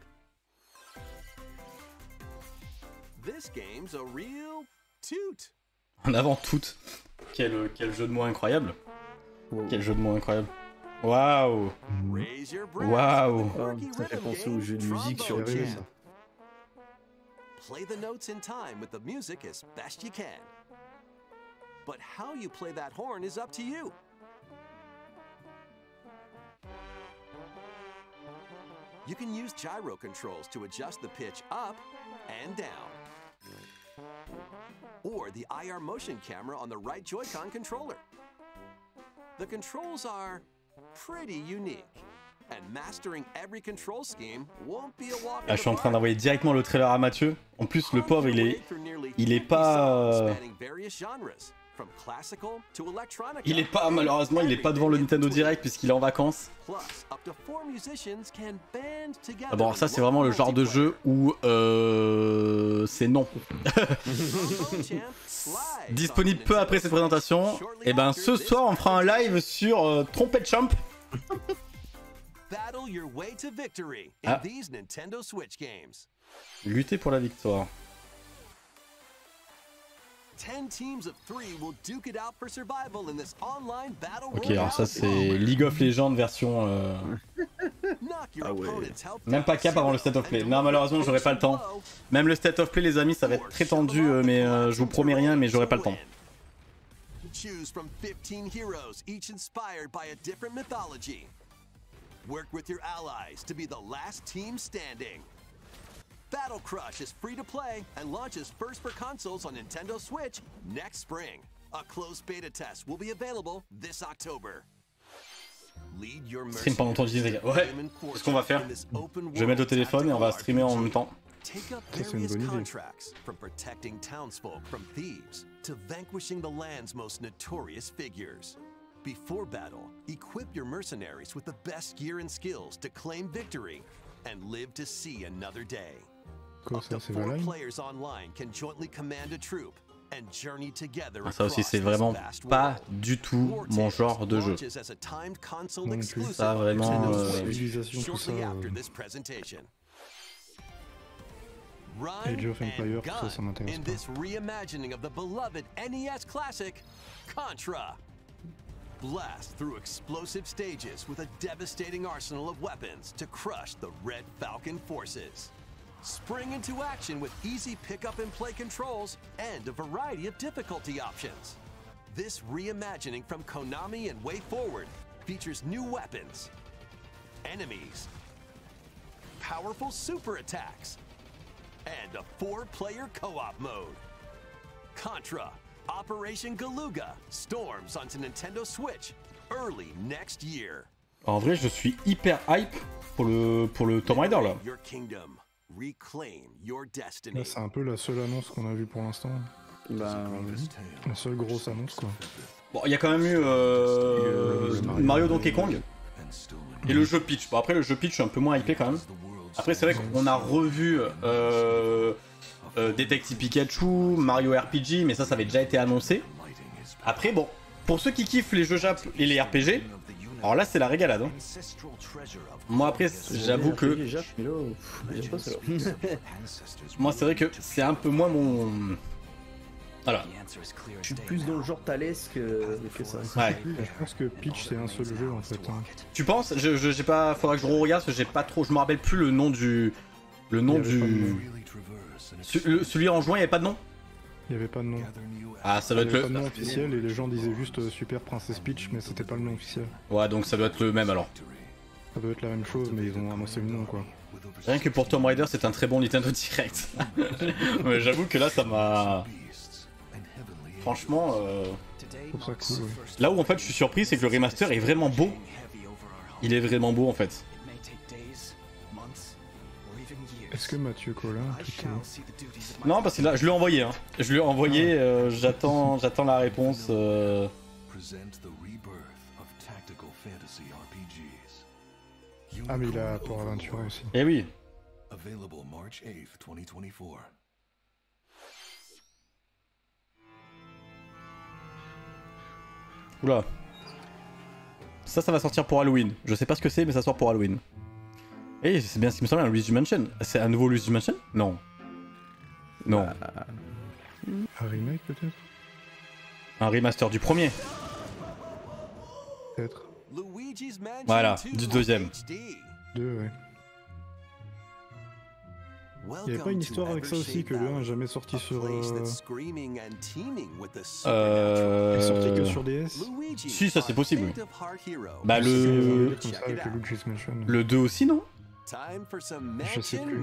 This game's a real toot. En avant toutes. Quel jeu de mots incroyable. Wow. Quel jeu de mots incroyable. Waouh. Raise your breath Waouh. with the quirky Ça fait rhythm penser game au jeu de musique sur Trombone C'est arrivé, Jam. Jam. Play the notes in time with the music as best you can. But how you play that horn is up to you. You can use gyro controls to adjust the pitch up and down. Or the IR motion camera on the right Joy-Con controller. The controls are pretty unique. And mastering every control scheme won't be a walk Là, je suis en train d'envoyer directement le trailer à Mathieu. En plus, le pauvre, il est pas, il est pas, malheureusement, il est pas devant le Nintendo Direct puisqu'il est en vacances. Ah bon, ça, c'est vraiment le genre de jeu où c'est non. Disponible peu après cette présentation. Et ben, ce soir, on fera un live sur Trompette Champ. Battle your way to victory in Ah. these Nintendo Switch games. Lutter pour la victoire. 10 teams of 3 will duke it out for survival in this online battle Ok, royale. alors ça, c'est League of Legends version. Knock your Ah ouais. opponent's health Même pas down cap avant le zero state of play. and Non, malheureusement, deliver j'aurai pas le temps. blow. Même le state of play, les amis, ça va être très tendu, mais je vous promets rien, mais j'aurai pas le temps. Choose from 15 heroes, each inspired by a different mythology. Work with your allies to be the last team standing. Battle Crush is free to play and launches first for consoles on Nintendo Switch next spring. A closed beta test will be available this October. Lead your Stream pendant ton mercenaries les gars. Ouais, c'est ce qu'on va faire. in this open Je vais mettre le world téléphone et on va tactical streamer en RPG. même temps. Take up Ça, c'est une various bonne idée. contracts, from protecting townsfolk from thieves to vanquishing the land's most notorious figures. Before battle, equip your mercenaries with the best gear and skills to claim victory and live to see another day. Quoi, Up ça, to c'est 4 Valheim? players online can jointly command a troop and journey together Ça aussi, across c'est this vraiment vast pas world. du tout War mon Tales genre de jeu. launches as a timed console Non plus. exclusive Ça, vraiment, to Nintendo euh, Switch Civilisation, tout ça, shortly after this presentation. Run Age of Empires, and tout ça, gun ça m'intéresse in pas. this reimagining of the beloved NES classic, Contra. Blast through explosive stages with a devastating arsenal of weapons to crush the Red Falcon forces. Spring into action with easy pick-up and play controls and a variety of difficulty options. This reimagining from Konami and WayForward features new weapons, enemies, powerful super attacks, and a 4-player co-op mode. Contra, Operation Galuga, storms onto Nintendo Switch early next year. En vrai, je suis hyper hype pour le Tomb Raider là. Your kingdom, reclaim your destiny. Là, c'est un peu la seule annonce qu'on a vue pour l'instant. Bah, La seule grosse annonce, quoi. Bon, il y a quand même eu Mario Donkey Kong et le jeu Peach. Bon, après, le jeu Peach, je suis un peu moins hypé quand même. Après, c'est vrai qu'on a revu Detective Pikachu, Mario RPG, mais ça avait déjà été annoncé. Après, bon, pour ceux qui kiffent les jeux Jap et les RPG, alors là, c'est la régalade. Hein. Moi, après, j'avoue que... mais là, j'aime pas ça. Moi, c'est vrai que c'est un peu moins mon... Voilà. Je suis plus dans le genre Thalès que ça. Ouais. Je pense que Peach, c'est un seul jeu, en fait. Hein. Tu penses? J'ai pas... Faudra que je regarde, parce que j'ai pas trop... Je me rappelle plus le nom du... Le nom Il y avait pas de du... nom. Celui en juin, il n'y avait pas de nom? Il n'y avait pas de nom. Ah, ça Il doit n'y être avait pas de le... nom officiel et les gens disaient juste Super Princess Peach, mais c'était pas le nom officiel. Ouais, donc ça doit être le même alors. Ça doit être la même chose, mais ils ont annoncé le nom, quoi. Rien que pour Tomb Raider, c'est un très bon Nintendo Direct. Mais j'avoue que là, ça m'a... Franchement, Je trouve ça cool, ouais. là où en fait je suis surpris, c'est que le remaster est vraiment beau. Il est vraiment beau en fait. Est-ce que Mathieu Collin a quitté? Non, parce que là, je lui ai envoyé. Hein. Je lui ai envoyé, j'attends la réponse. Ah, mais il a pour Aventura aussi. Eh oui. Available March 8th, 2024. Oula. Ça va sortir pour Halloween. Je sais pas ce que c'est, mais ça sort pour Halloween. Eh, c'est bien ce qui me semble, un Luigi Mansion. C'est un nouveau Luigi Mansion? Non. Non. Un remake, peut-être? Un remaster du premier. Peut-être. Luigi's Mansion Voilà, 2 du deuxième. HD. Deux, ouais. Il y avait pas une histoire avec ça aussi, que le 1 est jamais sorti sur... Il est sorti que sur DS? Si, ça, c'est possible, oui. Bah, Il y avait un le... truc comme ça avec le Luigi's Mansion. Le 2 aussi, non? Je sais plus.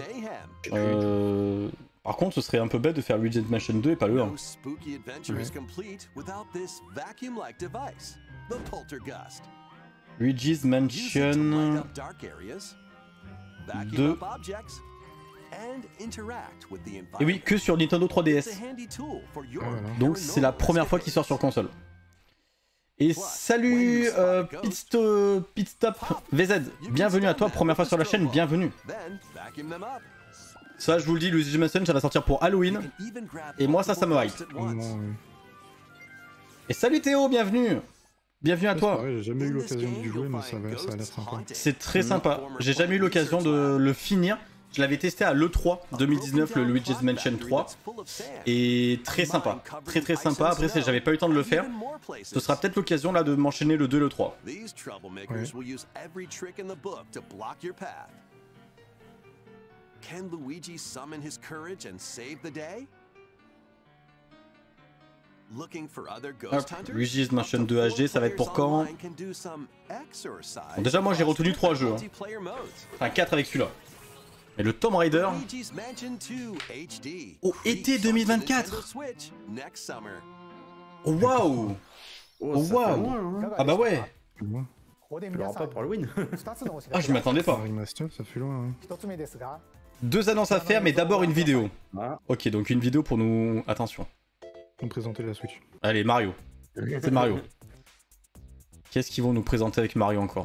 Par contre, ce serait un peu bête de faire Luigi's Mansion 2 et pas le 1. No spooky adventure is complete without this vacuum-like device, the Poltergust. Luigi's Use it to light Mansion up dark areas, vacuum 2. up objects, and interact with the Et environment. oui, que sur Nintendo It's a 3DS. handy tool for your Voilà. Donc c'est la première fois qu'il sort sur console. Et salut Pit Stop VZ, bienvenue à toi, première fois sur la chaîne, bienvenue. Then vacuum them up. Ça je vous le dis, Luigi's Mansion ça va sortir pour Halloween. You can even grab Et moi, ça me hype. multiple ghosts at Au once. moment, oui. Et salut Théo, bienvenue. Bienvenue à C'est toi. vrai, j'ai jamais eu l'occasion d'y jouer, mais ça a l'air sympa. C'est très sympa. J'ai jamais eu l'occasion de le finir. Je l'avais testé à l'E3 2019, le Luigi's Mansion 3. Et très sympa. Très sympa. Après, j'avais pas eu le temps de le faire. Ce sera peut-être l'occasion là de m'enchaîner le 2 et le 3. These troublemakers Ouais. will use every trick in the book to block your path. Can Luigi summon his courage and save the day? Looking for other ghost Hop, hunters? Luigi's Mansion Up to 2 4 HD, ça va être pour players quand? online can do some exercise Bon, déjà, moi, j'ai across retenu 3 different jeux, hein. multiplayer modes. Enfin 4 avec celui-là. Et le Tomb Raider. Luigi's Mansion 2 HD. Au été Free 2024. Nintendo Switch next summer. Oh, waouh. Oh, ça Waouh. fait loin, hein. Ah bah ouais. Plus loin. Tu l'auras pas pour Halloween. Ah je m'attendais Un pas. remaster, ça fait loin, hein. 2 annonces à faire mais d'abord une vidéo. Voilà. Ok donc une vidéo pour nous... Attention. On présentait la Switch. Allez Mario. C'est Mario. Qu'est-ce qu'ils vont nous présenter avec Mario encore?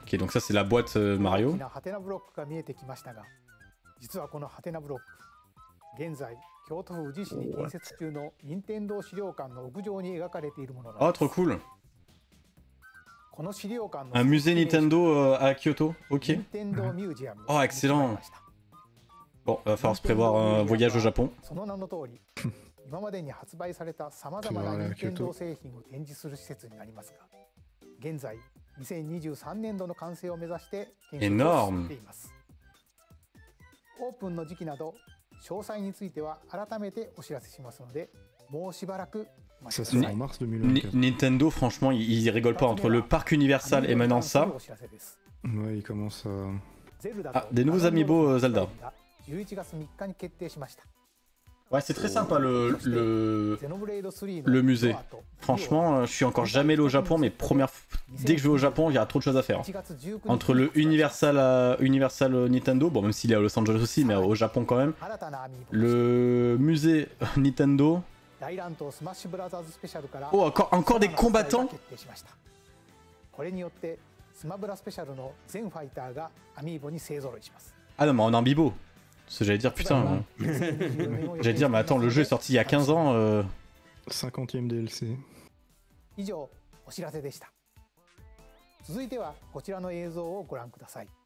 Ok, donc ça c'est la boîte Mario. 大きなハテナブロックが見えてきましたが、実はこのハテナブロック、現在京都府宇治市に建設中の任天堂資料館の屋上に描かれているものなん Oh, です。 trop cool. この資料館の Un musée Nintendo à Kyoto. Ok. 任天堂ミュージアム Oh, excellent. に決まりました。 Bon, va falloir se prévoir un voyage au Japon. その名の通り、今までに発売されたさまざまな任天堂製品を展示する施設になりますが、現在2023年度の完成を目指して建設を進めています。オープンの時期など詳細については改めてお知らせしますので、もうしばらく待ち Ça くだ sort さい。 en mars 2024. Nintendo, franchement, ils rigolent pas entre le parc Universal et maintenant ça. お知らせです。 Ouais, il commence à... ゼルダ Ah, と des nouveaux amiibo Zelda. が11月3日に決定しました。 Ouais, c'est très sympa le ゼノブレイド3 le の musée. ドアと Franchement, je suis encore jamais allé au Japon, mais dès que je vais au Japon, il y a trop de choses à faire. 1月19日 Entre le Universal Nintendo, bon même s'il est à Los Angeles aussi, mais au Japon quand même. 新たなアミーボ Le musée Nintendo. 大乱闘スマッシュブラザーズスペシャルから Oh, encore des 新たな発売 combattants. が決定しました。これによってスマブラスペシャルの全ファイターがアミーボに勢ぞろいします。 Ah non, mais en Amiibo. Ce que j'allais dire, putain. J'allais dire, mais attends, le jeu est sorti il y a 15 ans. 50e DLC. 以上お知らせでした。続いてはこちらの映像をご覧ください。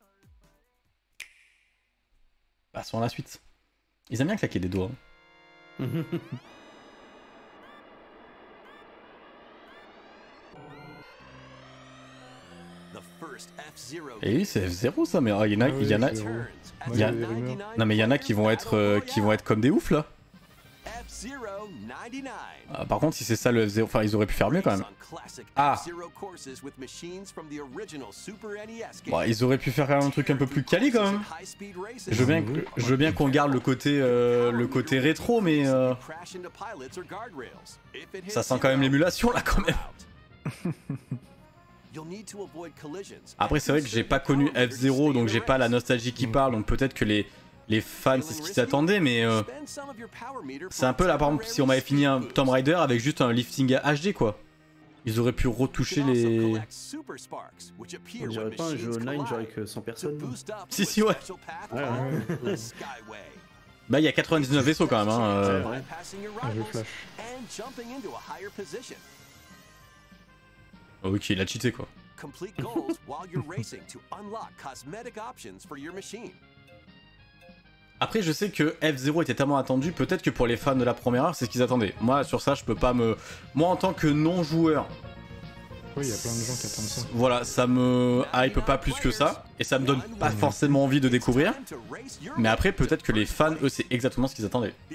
Passons à la suite. Ils aiment bien claquer des doigts. Hein. Et oui, c'est F0 ça, mais il y en a, il y en a, il y a- non mais il y en a qui vont être comme des oufs là. Ah, par contre, si c'est ça le F0, enfin ils auraient pu faire mieux quand même. Ah. Bon, ils auraient pu faire un truc un peu plus quali quand même. Je veux bien qu'on garde le côté rétro, mais ça sent quand même l'émulation là quand même. Après c'est vrai que j'ai pas connu F0, donc j'ai pas la nostalgie qui parle, donc peut-être que les fans c'est ce qu'ils s'attendaient, mais c'est un peu là par exemple si on m'avait fini un Tomb Raider avec juste un lifting HD quoi. Ils auraient pu retoucher les... On dirait pas un jeu online genre avec 100 personnes. Si ouais. Bah il y a 99 vaisseaux quand même hein. Un jeu flash. Oh, ok, il a cheaté quoi. Complete goals while you're racing to unlock cosmetic options for your machine. Après je sais que F0 était tellement attendu, peut-être que pour les fans de la première heure c'est ce qu'ils attendaient. Moi sur ça je peux pas me... Moi en tant que non-joueur... Oui, il y a plein de gens qui attendent ça. Voilà, ça me hype pas plus que ça, et ça me donne pas forcément envie de découvrir. Mais après peut-être que les fans, eux c'est exactement ce qu'ils attendaient. Il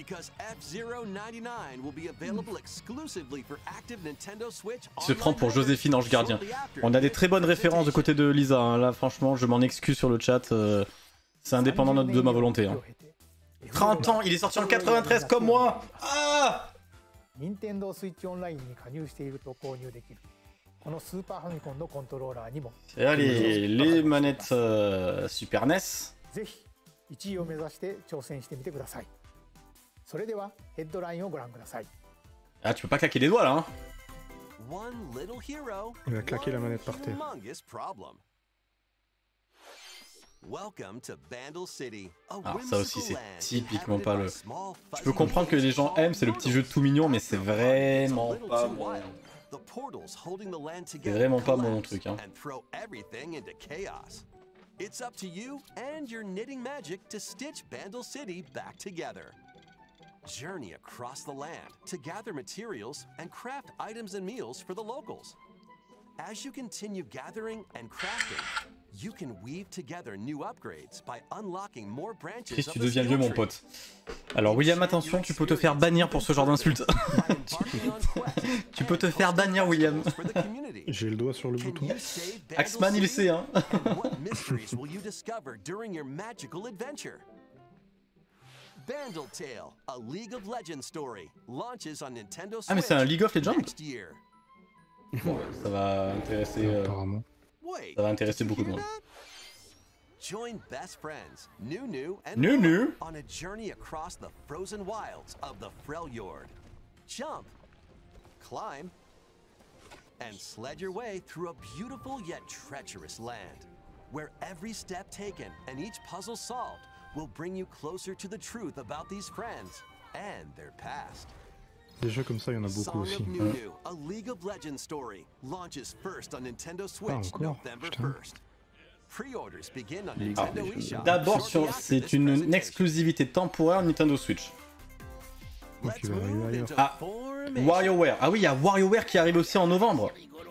se prend pour Joséphine Ange Gardien. On a des très bonnes références de côté de Lisa, hein. Là franchement je m'en excuse sur le chat, c'est indépendant de ma volonté. Hein. 30 ans, il est sorti en 93 comme moi. Ah! 任天堂スイッチオンラインに加入していると購入できるこのスーパーファミコンのコントローラーにも Et allez, les manettes Super NES. ぜひ1位を目指して挑戦してみてください。それではヘッドラインをご覧ください。 Ah, tu peux pas claquer les doigts là, hein. Il va claquer la manette par terre. Alors ça aussi c'est typiquement pas le... Je peux comprendre que les gens aiment, c'est le petit jeu tout mignon, mais c'est vraiment pas mon... C'est vraiment pas mon truc hein. It's up to you and your knitting magic to stitch Bandle City back together. Journey across the land to gather materials and craft items and meals for the locals. As you continue gathering and crafting, you can weave together new upgrades by unlocking more branches. Chris, tu deviens vieux mon pote. Alors William, attention, tu peux te faire bannir pour ce genre d'insulte. Tu peux te faire bannir William. J'ai le doigt sur le bouton. Axman il sait hein. Bandle Tale, a League of Legends story, launches on Nintendo Switch. Ah mais c'est un League of Legends? Next year. Bon, ça va intéresser... Apparemment. Ça va intéresser beaucoup de monde. Join best friends, Nunu and Nunu on a journey across the frozen wilds of the Freljord. Jump, climb, and sled your way through a beautiful yet treacherous land. where every step taken and each puzzle solved will bring you closer to the truth about these friends and their past. Des jeux comme ça, il y en a beaucoup Song aussi. of Nunu, a League of Legends story, launches first on Nintendo Switch encore, November putain. 1st. Pre-orders begin on Nintendo eShop. D'abord, shortly after c'est this une presentation. exclusivité temporaire Nintendo Switch. Donc Let's il va arriver move ailleurs. into Ah, formation. WarioWare. Ah oui, il y a WarioWare qui arrive aussi en novembre.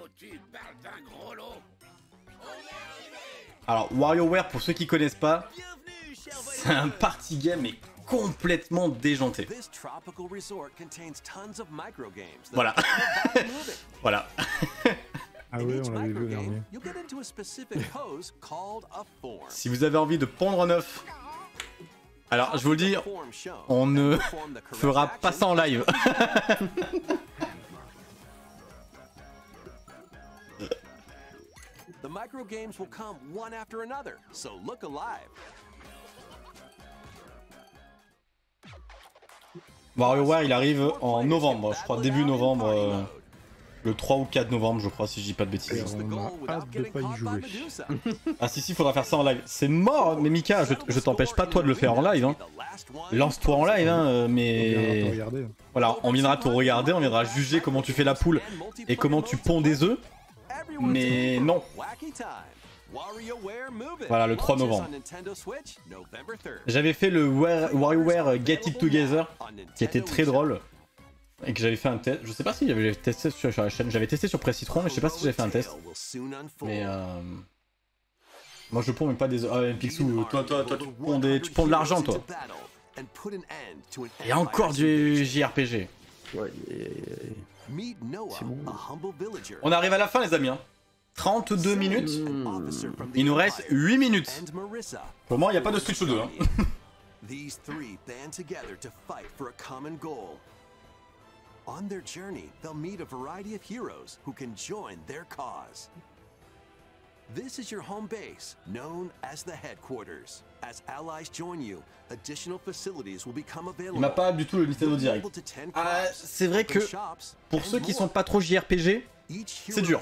Alors, WarioWare, pour ceux qui connaissent pas, c'est un party game mais complètement déjanté. This tropical resort contains tons of microgames that Voilà. keep the body moving. Voilà. Ah In ouais, each on l'avait vu le microgame, dernier. you'll get into a specific pose called a form. Si vous avez envie de pondre neuf, alors je vous le dis, Form shown on ne perform the correct fera pas action. ça en live. The microgames will come one after another, so look alive. WarioWare, il arrive en novembre, je crois, début novembre. Le 3 ou 4 novembre, je crois, si je dis pas de bêtises. Here's the On goal a without hâte de getting pas y caught by jouer. Medusa. Ah si, faudra faire ça en live. C'est mort, mais Mika, je t'empêche pas toi de le faire en live. Hein. Lance-toi en live, hein, On viendra te mais... regarder. Voilà, on viendra te regarder, on viendra juger comment tu fais la poule et comment tu ponds des œufs. Mais non. Voilà, le 3 novembre. J'avais fait le WarioWare Get It Together, qui était très drôle. Et que j'avais fait un test. Je sais pas si j'avais testé sur la chaîne. J'avais testé sur Press Citron, mais je sais pas si j'avais fait un test. Mais moi je ponds mais pas des œufs. Ah, Pixou, toi tu ponds de l'argent toi. Il y a encore du JRPG. Ouais, On arrive à la fin les amis. Hein. 32 minutes. Il nous reste 8 minutes. Pour moi il n'y a pas de Switch 2. Hein. These three band together to fight for a common goal. On their journey, they'll meet a variety of heroes who can join their cause. This is your home base, known as the headquarters. As allies join you, additional facilities will become available. Il m'a pas du tout le Nintendo Direct. Ah, c'est vrai que pour ceux qui sont pas trop JRPG, c'est dur.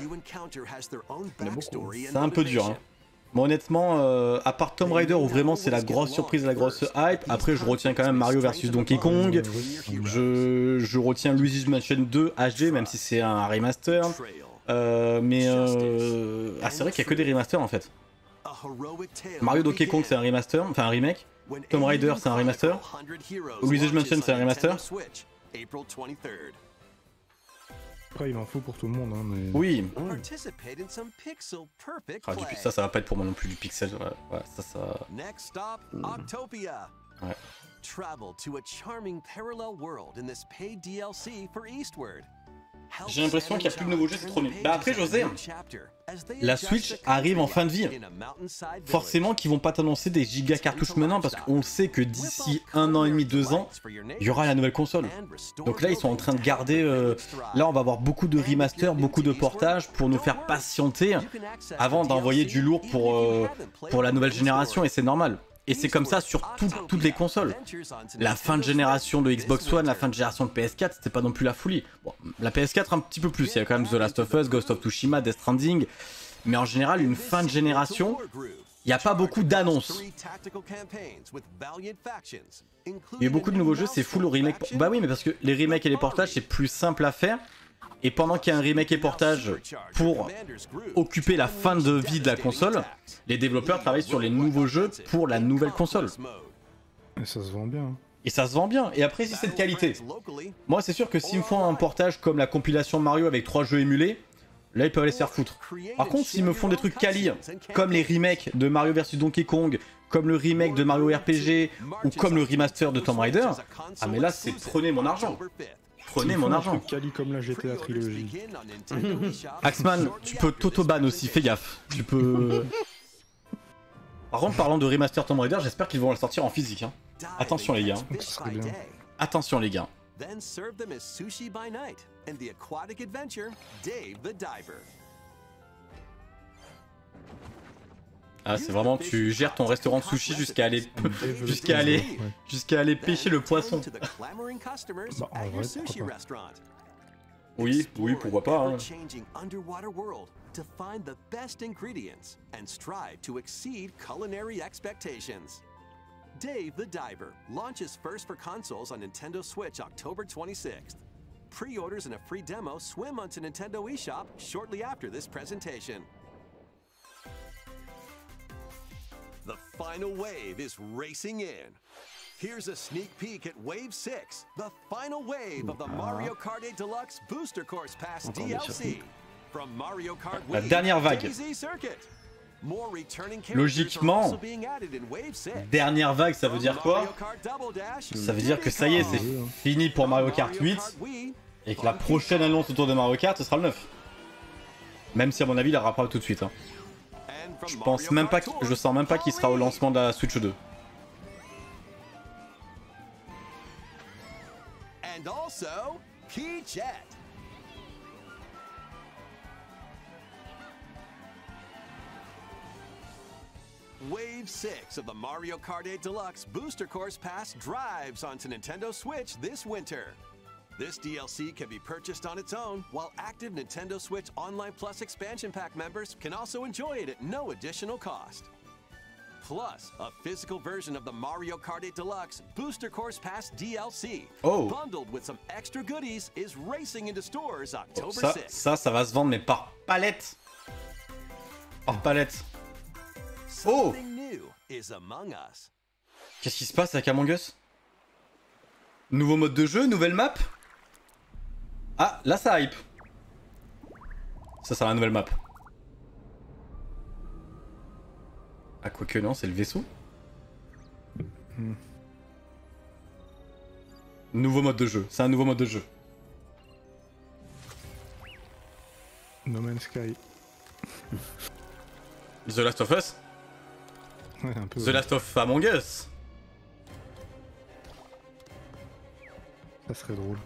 C'est un peu dur. Hein. Mais honnêtement, à part Tomb Raider où vraiment c'est la grosse surprise, la grosse hype, après je retiens quand même Mario vs Donkey Kong, je retiens Luigi's Mansion 2 HD même si c'est un remaster, c'est vrai qu'il y a que des remasters en fait. Mario Donkey Kong c'est un remaster, enfin un remake, Tomb Raider c'est un remaster, Luigi's Mansion c'est un remaster. Après, il en faut pour tout le monde. Hein, mais... Oui. Ah, ça va pas être pour moi non plus du pixel. Ouais, ça. Next stop, Octopia. Ouais. Travel to a charming parallel world in this paid DLC for Eastward. J'ai l'impression qu'il n'y a plus de nouveaux jeux, c'est trop nul. Bah après José, la Switch arrive en fin de vie. Forcément qu'ils vont pas t'annoncer des giga cartouches maintenant parce qu'on sait que d'ici 1 an et demi, 2 ans, il y aura la nouvelle console. Donc là ils sont en train de garder... Là on va avoir beaucoup de remasters, beaucoup de portages pour nous faire patienter avant d'envoyer du lourd pour la nouvelle génération et c'est normal. Et c'est comme ça sur toutes les consoles. La fin de génération de Xbox One, la fin de génération de PS4, c'était pas non plus la folie. Bon, la PS4 un petit peu plus, il y a quand même The Last of Us, Ghost of Tsushima, Death Stranding. Mais en général, une fin de génération, il n'y a pas beaucoup d'annonces. Il y a beaucoup de nouveaux jeux, c'est full remake. Bah oui, mais parce que les remakes et les portages, c'est plus simple à faire. Et pendant qu'il y a un remake et portage pour occuper la fin de vie de la console, les développeurs travaillent sur les nouveaux jeux pour la nouvelle console. Et ça se vend bien. Et ça se vend bien. Et après, si c'est de qualité. Moi, c'est sûr que s'ils me font un portage comme la compilation Mario avec 3 jeux émulés, là, ils peuvent aller se faire foutre. Par contre, s'ils me font des trucs quali, comme les remakes de Mario vs Donkey Kong, comme le remake de Mario RPG, ou comme le remaster de Tomb Raider, ah mais là, c'est prenez mon argent. Prenez mon argent. Quali comme la GTA trilogie. Axman, tu peux t'auto-ban aussi, fais gaffe. Tu peux... Par contre, parlant de remaster Tomb Raider, j'espère qu'ils vont le sortir en physique. Hein. Attention les gars. Attention les gars. Ah, c'est vraiment, tu gères ton restaurant de sushi jusqu'à aller pêcher le poisson. Bah, en vrai, pourquoi pas. Oui, pourquoi pas. Hein. Changing underwater world to find the best ingredients and strive to exceed culinary expectations. Dave the Diver launches first for consoles on Nintendo Switch October 26th. Pre-orders and a free demo swim onto Nintendo eShop shortly after this presentation. The final wave is racing in. Here's a sneak peek at Wave 6, the final wave of the Mario Kart 8 Deluxe Booster Course Pass DLC. From Mario Kart La Wii dernière vague. DayZ Circuit. More returning characters Logiquement, are also being added in Wave 6. dernière vague, ça veut dire quoi? Ça veut dire que ça y est, c'est fini pour Mario Kart 8 et que la prochaine annonce autour de Mario Kart, ce sera le 9. Même si à mon avis, il n'aura pas tout de suite. Hein. Je pense même pas, je sens même pas qu'il sera au lancement de la Switch 2. And also, Peachette. Wave 6 of the Mario Kart 8 Deluxe Booster Course Pass drives onto Nintendo Switch this winter. This DLC can be purchased on its own, while active Nintendo Switch Online Plus expansion pack members can also enjoy it at no additional cost. Plus, a physical version of the Mario Kart 8 Deluxe Booster Course Pass DLC, bundled with some extra goodies, is racing into stores October 6th. Ça va se vendre, mais par palette. Par palette. Oh! Qu'est-ce qui se passe avec Among Us? Nouveau mode de jeu, nouvelle map? Ah, là ça hype. Ça, c'est la nouvelle map. Ah, quoique non, c'est le vaisseau. Nouveau mode de jeu, c'est un nouveau mode de jeu. No Man's Sky. The Last of Us? Ouais, un peu. The Last of Among Us. Ça serait drôle.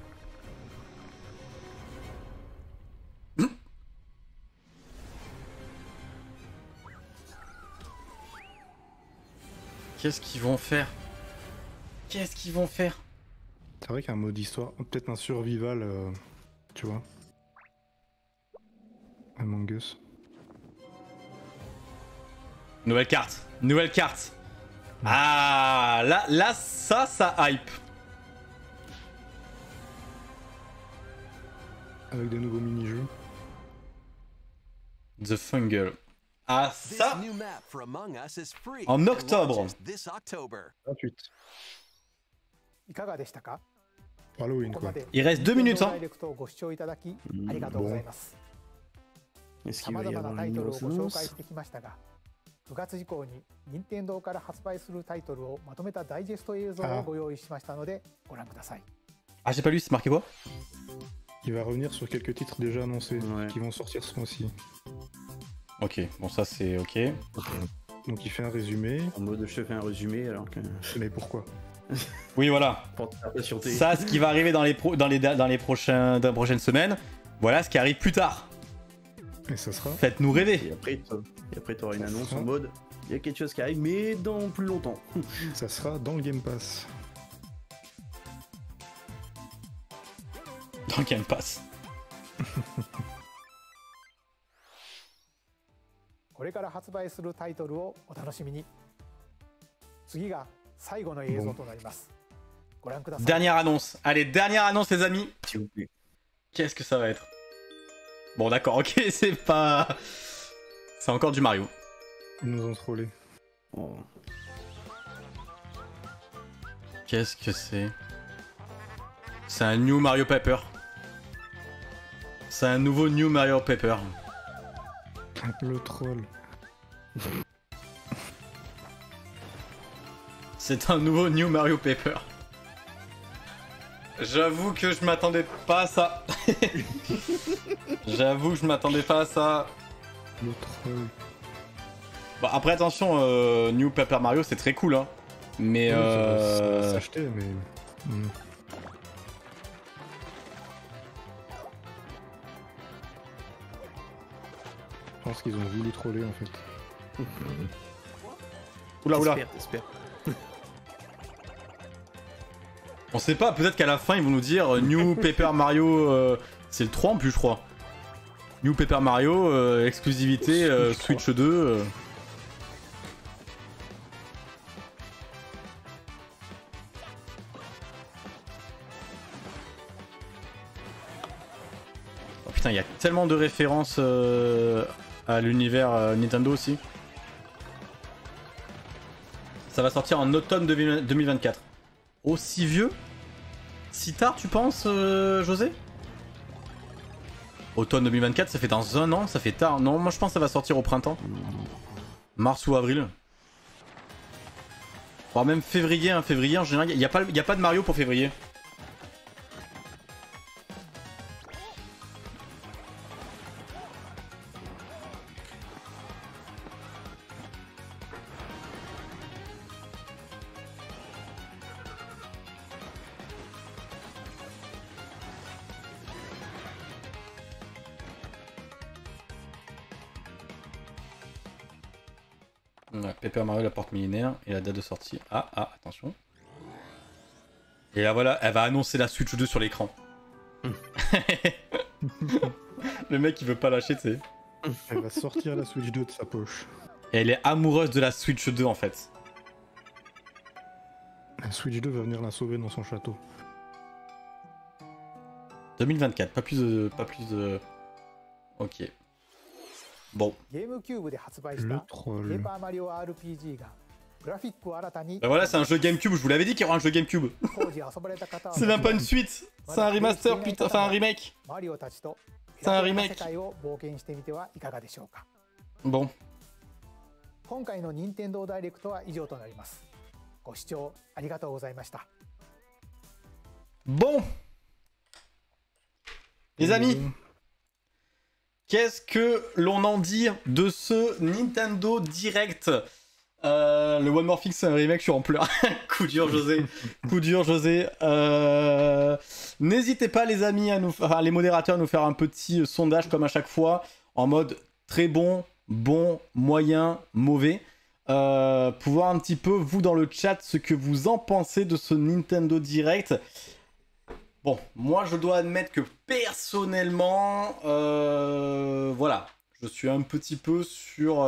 Qu'est-ce qu'ils vont faire? Qu'est-ce qu'ils vont faire? C'est vrai qu'un mode histoire, peut-être un survival, tu vois. Among Us. Nouvelle carte. Nouvelle carte. Ah, là, ça hype. Avec des nouveaux mini-jeux. The Fungal. Ah, ça en octobre. 28. Halloween, quoi. Il reste 2 minutes, hein. Est-ce qu'il va y avoir une grosse annonce? 9月以降に任天堂から発売するタイトルをまとめたダイジェスト映像をご用意しましたのでご覧ください。 Ah, j'ai pas lu, c'est marqué quoi? Il va revenir sur quelques titres déjà annoncés qui vont sortir ce mois-ci. Ok, bon ça c'est ok. Donc il fait un résumé. En mode je te fais un résumé alors que... Mais pourquoi? Oui voilà. Ça, ce qui va arriver dans les prochaines semaines. Voilà ce qui arrive plus tard. Et ça sera... Faites-nous rêver. Et après t'auras une annonce en mode il y a quelque chose qui arrive mais dans plus longtemps. Ça sera dans le Game Pass. Dans le Game Pass. これから発売するタイトルをお楽しみに。次が最後の映像となります。ご覧ください。 Dernière annonce. Allez, dernière annonce les amis. Qu'est-ce que ça va être? Bon d'accord, ok, c'est pas... C'est encore du Mario. Ils nous ont trollé. Oh. Qu'est-ce que c'est? C'est un New Mario Paper. C'est un nouveau New Mario Paper. Le troll. C'est un nouveau New Mario Paper. J'avoue que je m'attendais pas à ça. J'avoue que je m'attendais pas à ça. Le troll. Bon, après attention, New Paper Mario c'est très cool hein. Mais oui, ça va s'acheter mais... Je pense qu'ils ont voulu troller en fait. Oula. J'espère. On sait pas, peut-être qu'à la fin ils vont nous dire New Paper Mario C'est le 3 en plus, je crois. New Paper Mario, exclusivité Switch 2. Oh putain, il y a tellement de références à l'univers Nintendo aussi. Ça va sortir en automne 2024. Aussi vieux? Si tard, tu penses, José? Automne 2024, ça fait dans un an, ça fait tard. Non, moi je pense que ça va sortir au printemps. Mars ou avril. Voire même février, hein. Février en général, il n'y a pas de Mario pour février. Ouais, Paper Mario, la porte millénaire et la date de sortie. Ah, attention. Et là voilà, elle va annoncer la Switch 2 sur l'écran. Le mec il veut pas lâcher, tu sais. Elle va sortir la Switch 2 de sa poche. Et elle est amoureuse de la Switch 2 en fait. La Switch 2 va venir la sauver dans son château. 2024, pas plus de... Ok. Bon. ゲームキューブで発売し Le た troll. ペーパーマリオ RPG がグラフィックを新たに Bah voilà, c'est un jeu GameCube, je vous l'avais dit qu'il y aura un jeu GameCube. 当時遊ばれた方は C'est même pas une suite, c'est un remaster, putain, enfin un remake. マリオたちと C'est un 世 remake. 界を冒険してみてはいかがでしょうか。 Bon. 今回の任天堂ダイレクトは以上となります。ご視聴ありがとうございました。 Bon. Les amis, qu'est-ce que l'on en dit de ce Nintendo Direct? Le One More Thing, c'est un remake, je suis en pleurs. Coup dur, José. Coup dur, José. N'hésitez pas, les amis, à nous, enfin, les modérateurs, à nous faire un petit sondage comme à chaque fois, en mode très bon, bon, moyen, mauvais. Pour voir un petit peu, vous, dans le chat, ce que vous en pensez de ce Nintendo Direct. Bon, moi, je dois admettre que personnellement, voilà, je suis un petit peu sur...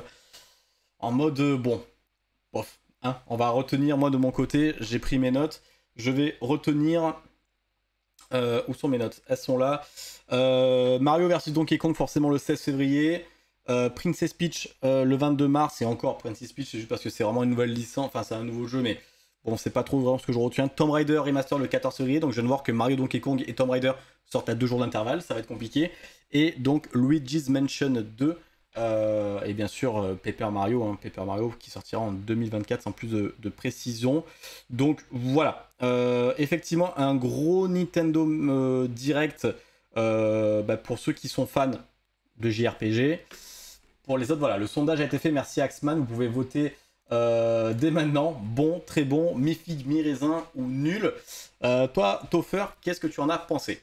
en mode, bon, bof, hein, on va retenir, moi, de mon côté, j'ai pris mes notes. Je vais retenir... où sont mes notes? Elles sont là. Mario vs Donkey Kong, forcément, le 16 février. Princess Peach, le 22 mars. Et encore, Princess Peach, c'est juste parce que c'est vraiment une nouvelle licence. Enfin, c'est un nouveau jeu, mais... Bon, c'est pas trop vraiment ce que je retiens. Tomb Raider Remaster le 14 février. Donc, je viens de voir que Mario, Donkey Kong et Tomb Raider sortent à 2 jours d'intervalle. Ça va être compliqué. Et donc, Luigi's Mansion 2. Et bien sûr, Paper Mario. Hein, Paper Mario qui sortira en 2024 sans plus de précision. Donc, voilà. Effectivement, un gros Nintendo Direct pour ceux qui sont fans de JRPG. Pour les autres, voilà. Le sondage a été fait. Merci Axman. Vous pouvez voter... dès maintenant, bon, très bon, mi-figue, mi-raisin ou nul. Toi, Topher, qu'est-ce que tu en as pensé?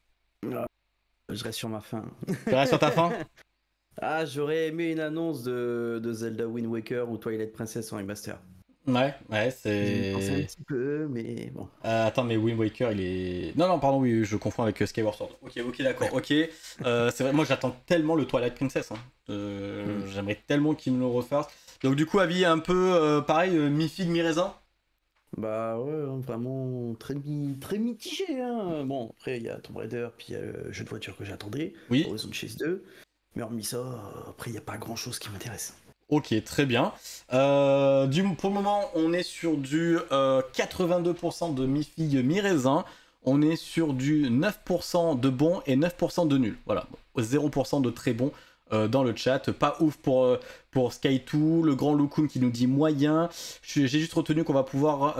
Je reste sur ma fin. Tu restes sur ta fin? Ah, j'aurais aimé une annonce de Zelda Wind Waker ou Twilight Princess en remaster. Ouais, J'y pensais un c'est... petit peu, mais bon. Attends, mais Wind Waker, il est... Non, pardon, oui, je confonds avec Skyward Sword. Ok, d'accord, ok. C'est vrai, moi j'attends tellement le Twilight Princess. Hein. J'aimerais tellement qu'il me le refasse. Donc du coup, avis un peu pareil, mi-figue, mi-raisin? Bah ouais, hein, vraiment très mitigé. Hein. Bon, après, il y a Tomb Raider, puis il y a le jeu de voiture que j'attendais, Oui. Horizon Chase 2. Mais hormis ça, après, il n'y a pas grand-chose qui m'intéresse. Ok, très bien. Pour le moment, on est sur du 82% de mi-figue, mi-raisin. On est sur du 9% de bon et 9% de nul. Voilà, 0% de très bon dans le chat. Pas ouf pour Sky2, le grand Lukun qui nous dit moyen. J'ai juste retenu qu'on va pouvoir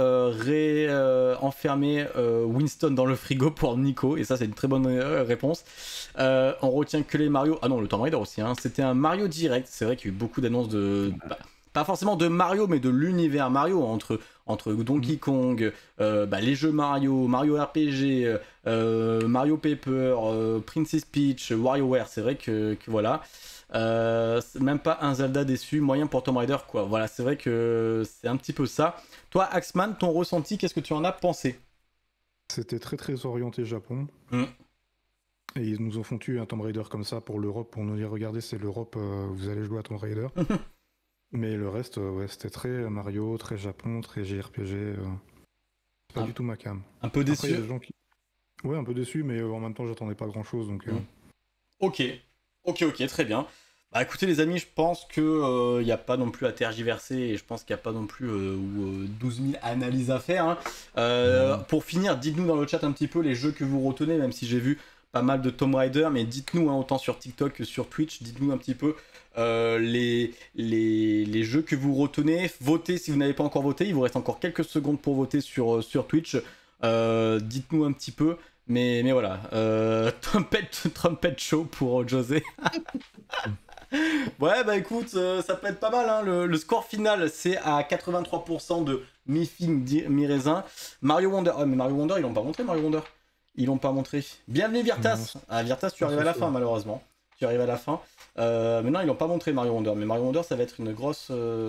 enfermer Winston dans le frigo pour Nico. Et ça, c'est une très bonne réponse. On retient que les Mario. Ah non, le Tomb Raider aussi. Hein. C'était un Mario Direct. C'est vrai qu'il y a eu beaucoup d'annonces de... pas forcément de Mario, mais de l'univers Mario, entre Donkey Kong, les jeux Mario, Mario RPG, Mario Paper, Princess Peach, WarioWare, c'est vrai que voilà. Même pas un Zelda déçu, moyen pour Tomb Raider, quoi. Voilà, c'est vrai que c'est un petit peu ça. Toi, Axman, ton ressenti, qu'est-ce que tu en as pensé? C'était très très orienté Japon. Et ils nous ont foutu un Tomb Raider comme ça pour l'Europe, pour nous dire regardez, c'est l'Europe, vous allez jouer à Tomb Raider. Mais le reste, ouais, c'était très Mario, très Japon, très JRPG. Pas du tout ma cam. Un peu déçu. Après, y a des gens qui... Ouais, un peu déçu, mais en même temps, j'attendais pas grand-chose. Donc, Ok, très bien. Bah écoutez les amis, je pense que y a pas non plus à tergiverser et je pense qu'il n'y a pas non plus 12 000 analyses à faire. Hein. Pour finir, dites-nous dans le chat un petit peu les jeux que vous retenez, même si j'ai vu pas mal de Tomb Raider, mais dites-nous, hein, autant sur TikTok que sur Twitch, dites-nous un petit peu les jeux que vous retenez. Votez si vous n'avez pas encore voté, il vous reste encore quelques secondes pour voter sur Twitch. Dites-nous un petit peu. Mais voilà, Trumpet Show pour José. Ouais, bah écoute, ça peut être pas mal. Hein. Le score final, c'est à 83% de mi-figue, mi-raisin. Mario Wonder. Oh, mais Mario Wonder, ils l'ont pas montré, Mario Wonder. Ils l'ont pas montré. Bienvenue, Virtas. Ah, Virtas, tu arrives à la fin, malheureusement. Tu arrives à la fin. Mais non, ils l'ont pas montré, Mario Wonder. Mais Mario Wonder, ça va être une grosse,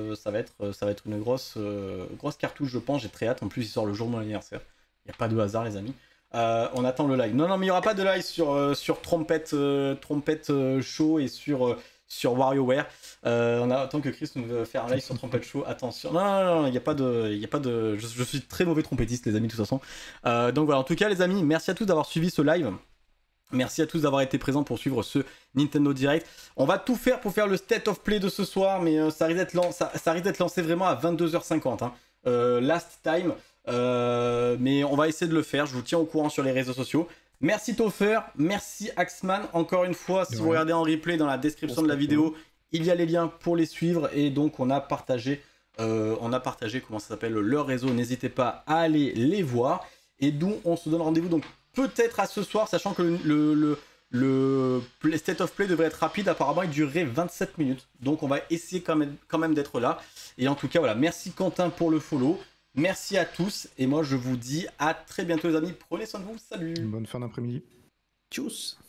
grosse cartouche, je pense. J'ai très hâte. En plus, il sort le jour de mon anniversaire. Il n'y a pas de hasard, les amis. On attend le live. Non, mais il n'y aura pas de live sur Trumpet Show et sur WarioWare. On attend que Chris nous veut faire un live sur Trumpet Show. Attention. Non, il n'y a pas de... Je suis très mauvais trompettiste, les amis, de toute façon. Donc voilà, en tout cas, les amis, merci à tous d'avoir suivi ce live. Merci à tous d'avoir été présents pour suivre ce Nintendo Direct. On va tout faire pour faire le State of Play de ce soir, mais ça risque d'être lancé vraiment à 22h50. Hein. Last time. Mais on va essayer de le faire, je vous tiens au courant sur les réseaux sociaux. Merci Topher, merci Axman, encore une fois, si vous regardez en replay dans la description de la vidéo, il y a les liens pour les suivre et donc on a partagé comment ça s'appelle, leur réseau, n'hésitez pas à aller les voir et d'où on se donne rendez-vous donc peut-être à ce soir, sachant que le State of Play devrait être rapide, apparemment il durerait 27 minutes, donc on va essayer quand même d'être là et en tout cas voilà, merci Quentin pour le follow. Merci à tous et moi je vous dis à très bientôt les amis, prenez soin de vous, salut. Bonne fin d'après-midi. Tchuss.